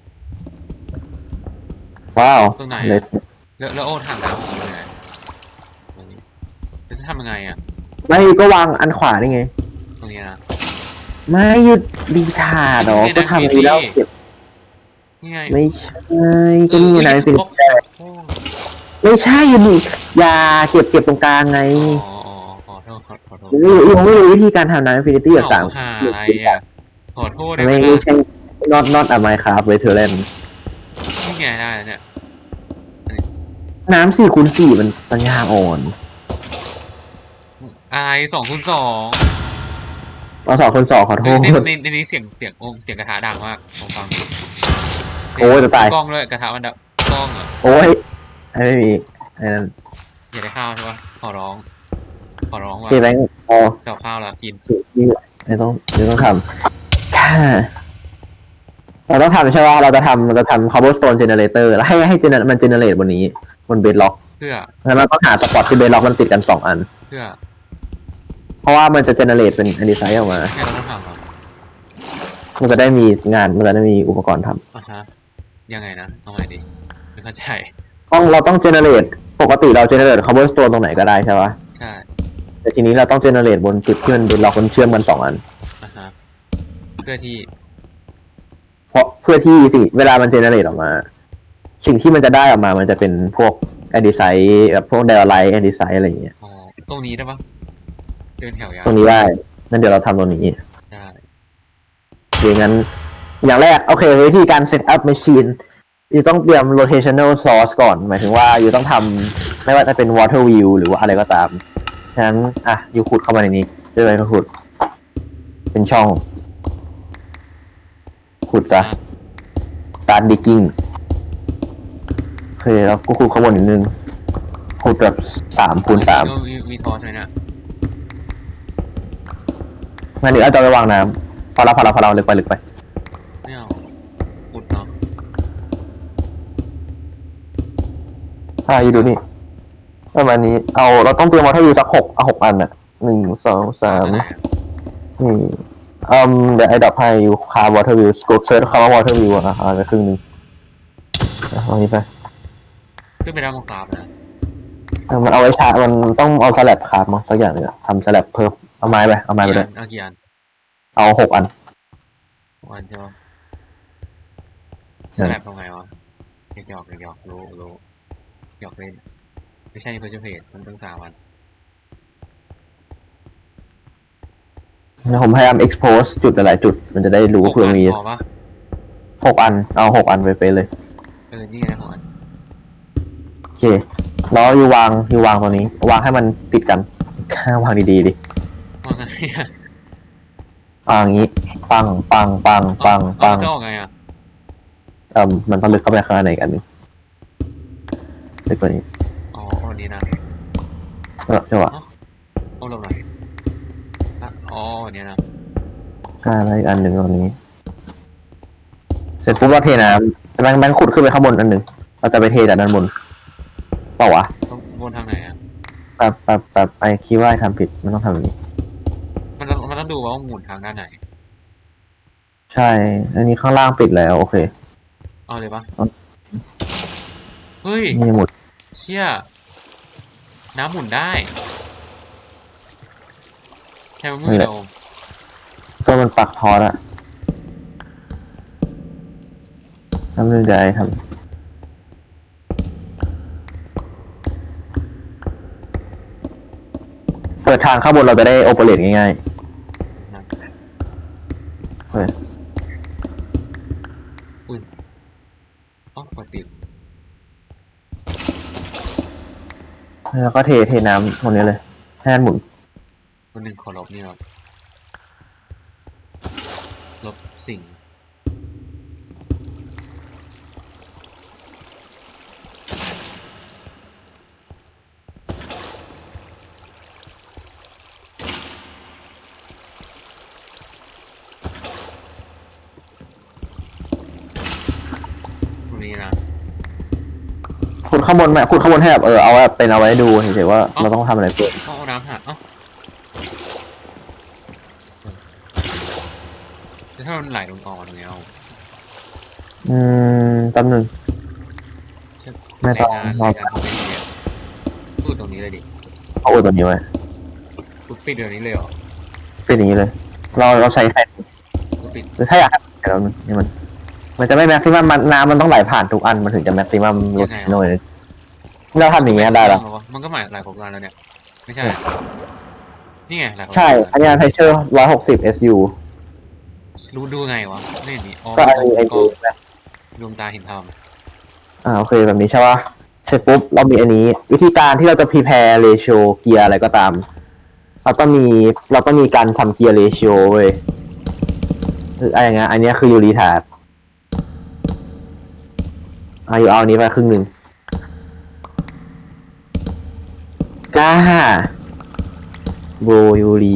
ว้าวตรงไหนเลยแล้วโอ้ถังน้ำของมันไงตรงนี้จะทำยังไงอ่ะไม่ก็วางอันขวาได้ไงตรงนี้นะไม่หยุดรีทาร์ดหรอก็ทำดีแล้วเก็บนี่ไงไม่ใช่ก็นี่ไงฟินิบล็อกตี้ไม่ใช่อยู่นี่อย่าเก็บตรงกลางไงอ๋อขอโทษขอโทษยังไม่รู้วิธีการทำน้ำอินฟินิตี้แบบ3 หาอะไรอ่ะขอโทษได้ไหมไม่ล่ะใช่ not a Minecraft Veteran นี่ไงได้แล้วเนี่ยน้ำ4x4มันปัญญาอ่อนอะไร2x2 เอา2x2ขอโทษในนี้เสียงกระทะดังมากผมฟังโอ้ยจะตายกล้องด้วยกระทะมันดับกล้องอ่ะโอ้ยไม่มีไอ้นั่นอย่าได้ข้าวใช่ปะขอร้องว่าเกแบงค์พอดอกข้าวละกินนี่ไม่ต้องทำค่ะเราต้องทำใช่ป่ะเราจะทำ cobblestone generator แล้วให้มัน generate บนนี้บน bedrock เพื่อแล้วเราต้องหาสปอตที่ bedrock มันติดกัน2 อันเพื่อเพราะว่ามันจะ generate เป็น design ออกมาแค่เราต้องทำเหรอมันจะได้มีงานมันจะได้มีอุปกรณ์ทำอ่ะฮะยังไงนะเอาใหม่ดิไม่เข้าใจเราต้อง generate ปกติเรา generate cobblestone ตรงไหนก็ได้ใช่ป่ะใช่แต่ทีนี้เราต้อง generate บนจุดที่มัน bedrock มันเชื่อมกัน2 อันอ่ะฮะเพื่อที่เพื่อที่เวลามัน generate ออกมา สิ่งที่มันจะได้ออกมามันจะเป็นพวก andesite แบบพวก diorite andesite อะไรอย่างเงี้ยอ๋อตรงนี้ได้ปะเป็นแถวยาวตรงนี้ได้นั่นเดี๋ยวเราทำตรงนี้ได้อย่างนั้นอย่างแรกโอเควิธีการ set up machine อยู่ต้องเตรียม rotational source ก่อนหมายถึงว่าอยู่ต้องทำไม่ว่าจะเป็น water wheel หรือว่าอะไรก็ตามฉะนั้นอยู่ขุดเข้ามาในนี้ด้วยอะไรก็ขุดเป็นช่องขุดซะ start digging โอเคแล้วก็ขุดข้างบนนิดนึงขุดแบบ3x3 มีทอใช่ไหมเนี่ยงั้นเดี๋ยวเอาจะไปวางน้ำพอเราลึกไปไม่เอาอุดเนาะอยู่ดูนี่ประมาณนี้เราต้องเตรียมวัตถุดิบสัก6 อันน่ะ1 2 3นี่เดี๋ยวไอ้ดอกให้อยู่คาร์วอเตอร์วิวกดเซิร์ชคำว่าวอเตอร์วิวไปครึ่งนึงเอานี้ไปขึ้นไปได้มองคาบนะมันเอาไว้ชามันต้องเอาสลับคาร์มั้งสักอย่างนึงทำสลับเพิ่มเอาไม้ไปเลยเอากี่อันเอา6 อัน 6 อันใช่ปะสแลบตรงไหนวะหยอกรู้หยอกเล่นไม่ใช่เพอร์เจเพจมันต้อง3 อันแล้วผมพยายาม expose จุดหลายๆจุดมันจะได้รู้เผื่อมีพอปะ 6 อันเอา6 อันไปเลยนี่ไง6 อันโอเคแล้วอยู่วางตรงนี้วางให้มันติดกันวางดีๆดิว่าไงอะอย่างนี้ปังจะออกไงอ่ะมันต้องลึกเข้าไปข้างในกันนึงลึกกว่านี้อ๋อวันนี้นะใช่ปะเอาลงหน่อยอ๋อวันนี้นะอะไรอีกอันหนึ่งตรงนี้เสร็จปุ๊บเราเทน้ำแบงค์ขุดขึ้นไปข้างบนอันหนึ่งเราจะไปเทจากด้านบนเปล่าวะต้องบนทางไหนอ่ะแบบไอคิดว่าทำผิดมันต้องทำแบบนี้มันต้องดูว่าหมุนทางด้านไหนใช่อันนี้ข้างล่างปิดแล้วโอเคเอาเลยปะเฮ้ยนี่หมดเชี่ยน้ำหมุนได้แค่มือเราก็มันปักทอดอะทำเรื่องใดทำเปิดทางข้างบนเราจะได้โอเปเรตง่ายๆเฮ้ยอ๋อปกติแล้วก็เทน้ำตรงนี้เลยให้มันหมุนคนหนึ่งขอลบนี่ครับลบสิ่งตรงนี้นะขุดข้างบนไหมขุดข้างบนให้แบบเอาแบบเป็นเอาไว้ดูเฉยๆว่าเราต้องทำอะไรเพิ่มเอาน้ำหาแต่ถ้ามันไหลลงต่อตรงนี้เอาแป๊บนึง ไม่ต้องรายงานเขาไม่ดีอะพูดตรงนี้เลยดิเอาอุดตัวนี้ไว้พูดปิดเดี๋ยวนี้เลยเหรอเป็นอย่างนี้เลย เราใช้แค่พูดปิดหรือถ้าอยากให้เรานี่มันจะไม่แม็กซิมัมน้ำมันต้องไหลผ่านทุกอันมันถึงจะแม็กซิมัมลดหน่อยเราทำอย่างเงี้ยได้แล้วมันก็หมายหลายโครงการแล้วเนี่ยไม่ใช่นี่ไงหลายโครงการใช่อันนี้เพชเชอร์160 SU รู้ดูไงวะไม่เห็นนี่อ๋อก็ไอ้ก็ดวงตาเห็นธรรมโอเคแบบนี้ใช่ป่ะเสร็จปุ๊บเรามีอันนี้วิธีการที่เราจะ prepare ratio เกียร์อะไรก็ตามเราต้องมีการทำเกียร์ ratio เว้ยคืออะไรเงี้ยอันนี้คือยูรีทาร์ดอยู่เอาอันนี้ไปครึ่งหนึ่งก้าโบยูรี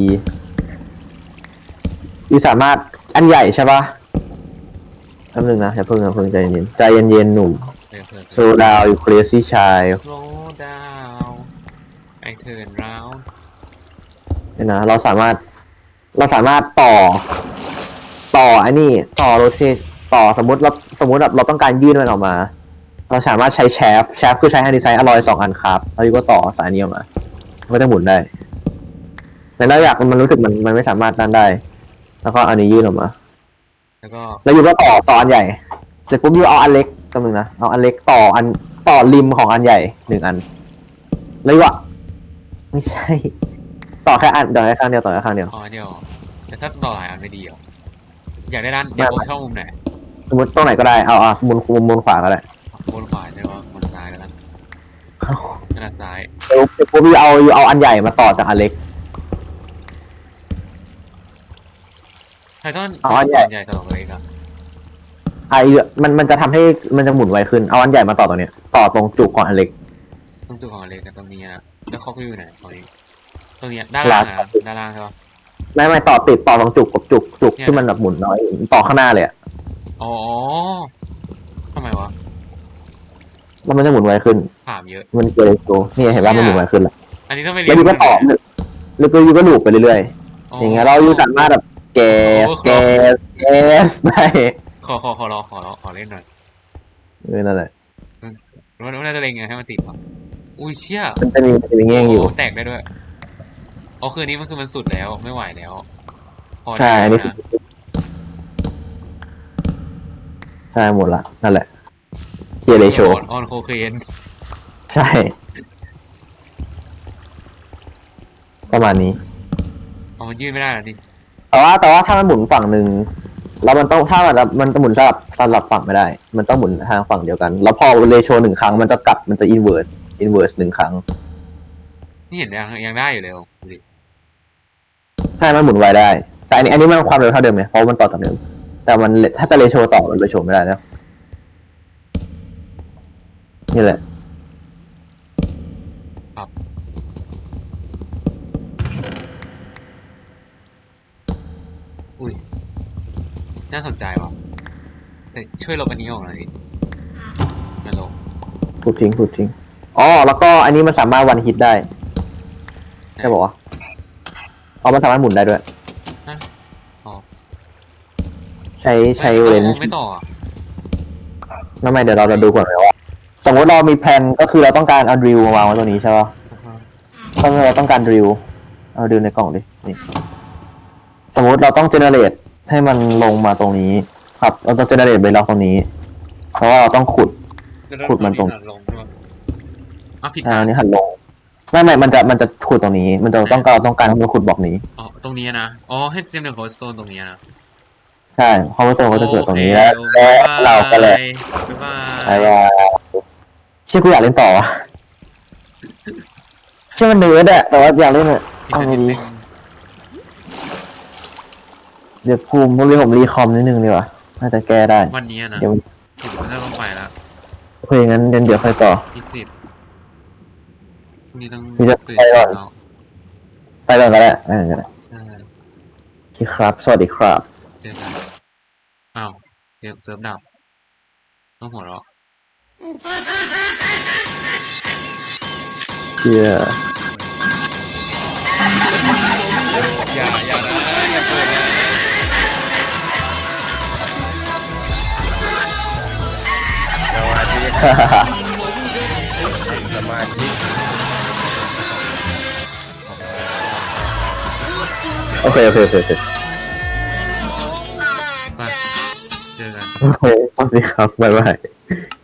สามารถอันใหญ่ใช่ป่ะแป๊บนึงนะอย่าเพิ่งใจเย็นหนุ่ม โซดาวอยู่เครซี่ชาย slow down I turn round เนี่ยนะเราสามารถต่ออันนี้ต่อโรเทตต่อสมมติแบบเราต้องการยื่นมันออกมา เราสามารถใช้แชฟคือใช้แฮนด์ดีไซน์อลอย2 อันครับแล้วก็ต่อสายนี้ออกมามันก็จะหมุนได้แต่เราอยากมันรู้สึกมันไม่สามารถนั่นได้ แล้วก็อันนี้ยื่นออกมา แล้วอยู่ก็ต่ออันใหญ่เสร็จปุ๊บอยู่เอาอันเล็กกำลังนะเอาอันเล็กต่อริมของอันใหญ่1 อันแล้วอยู่ไม่ใช่ ต่อแค่อันเดี๋ยวแค่ข้างเดียวต่อแค่ข้างเดียวอ๋อเดียวแต่ถ้าต่อหลายอันไม่ดีเหรออยากได้ด้านอยากชอบมุมไหนสมมติตรงไหนก็ได้เอามุมขวาก็ได้บนขวาใช่ไหมบนซ้ายแล้วกันขนาดซ้ายเดี๋ยวปุ๊บอยู่เอาอันใหญ่มาต่อจากอันเล็กใครต้องเอาอันใหญ่ใหญ่สำหรับเล็กอะมันจะทำให้มันจะหมุนไวขึ้นเอาอันใหญ่มาต่อตรงเนี้ยต่อตรงจุกของอันเล็กตรงจุดของเล็กกับตรงนี้นะแล้วเขาก็อยู่ไหนตรงนี้ตรงนี้ด้านล่างนะด้านล่างใช่ปะไม่ต่อติดต่อตรงจุกกับจุกที่มันแบบหมุนน้อยต่อข้างหน้าเลยอะอ๋อทำไมวะแล้วมันจะหมุนไวขึ้นถามเยอะมันเกิดโตนี่เห็นว่ามันหมุนไวขึ้นแล้วอันนี้ต้องไปเรีแล้นวอยู่ก็ต่อแล้วก็อยู่ก็ลูปไปเรื่อยๆอย่างเงี้ยเราอยู่สามารถแบบแกสได้ขอเล่นหน่อยนั่นแหละว่าน่าจะเล่นไงให้มันติดวะอุ้ยเชี่ยมันจะมีแง่งอยู่แตกได้ด้วยอ๋อคืนนี้มันคือมันสุดแล้วไม่ไหวแล้วพอใช่ได้อันนี้นะใช่หมดละนั่นแหละเกียร์เรโชออนโคเคนใช่ประมาณนี้เอามันยืดไม่ได้หรอดิแต่ว่าถ้ามันหมุนฝั่งหนึ่งแล้วมันต้องถ้ามันจะหมุนสลับฝั่งไม่ได้ มันต้องหมุนทางฝั่งเดียวกัน แล้วพอเรโช1 ครั้งมันจะกลับมันจะอินเวอร์ส1 ครั้งนี่เห็นยังได้อยู่เลยดูดิใช่มันหมุนไวได้ แต่อันนี้มันความเร็วเท่าเดิมไงเพราะมันต่อจากเดิมแต่มันถ้าจะเรโชต่อมันเรโชไม่ได้แล้วนี่แหละอุ้ยน่าสนใจว่ะแต่ช่วยลบอันนี้ออกหน่อยดิมันลบพูดทิ้งอ๋อแล้วก็อันนี้มันสามารถวันฮิตได้ใช่บอกว่ามันสามารถหมุนได้ด้วยอ๋อใช้เลนส์ไม่ต่อไม่เดี๋ยวเราจะดูก่อนเลยว่าสมมติเรามีแผนก็คือเราต้องการเอาดริลมาวางไว้ตัวนี้ใช่ป่ะถ้าเราต้องการดริลเอาดริลในกล่องดินี่สมมติเราต้องเจเนเรตให้มันลงมาตรงนี้ ครับเราต้องเจเนเรตเบล็อกตรงนี้ เพราะว่าเราต้องขุด ขุดมันตรงลงด้วยผิดทาทาง งนี้หันลงไม่มันจะขุดตรงนี้ มันจะต้องการให้มันขุดบล็อกนี้อ๋อตรงนี้นะให้เซมเดอร์โคสโตนตรงนี้นะใช่เพราะว่าตัวเขาจะเกิดตรงนี้โอแล้วเคเราก็เลยบ๊ายบาใช่ยว่าเชื่อกูอยากเล่นต่อวะเชื่อมันเนื้อแหละแต่ว่าอยากเล่นอ่ะเอาไงดีเดี๋ยวภูมิผมรีคอมนิดนึงดีกว่าน่าจะแก้ได้วันนี้นะเดี๋ยวผมก็ต้องไปแล้วโอเคงั้นเดี๋ยวค่อยต่อที่10พรุ่งนี้ต้องพี่จะตื่นไปก่อนเช้าไปก่อนก็ได้ก็ได้ใช่โอเคครับ สวัสดีครับเจอกันอ้าวเกมเซิร์ฟดับต้องหัวเราะเชี่ยอย่านะอย่าเปิดนะสมาธิสมาธิโอเคไปเจอกันโอเคสวัสดีครับบ๊ายบาย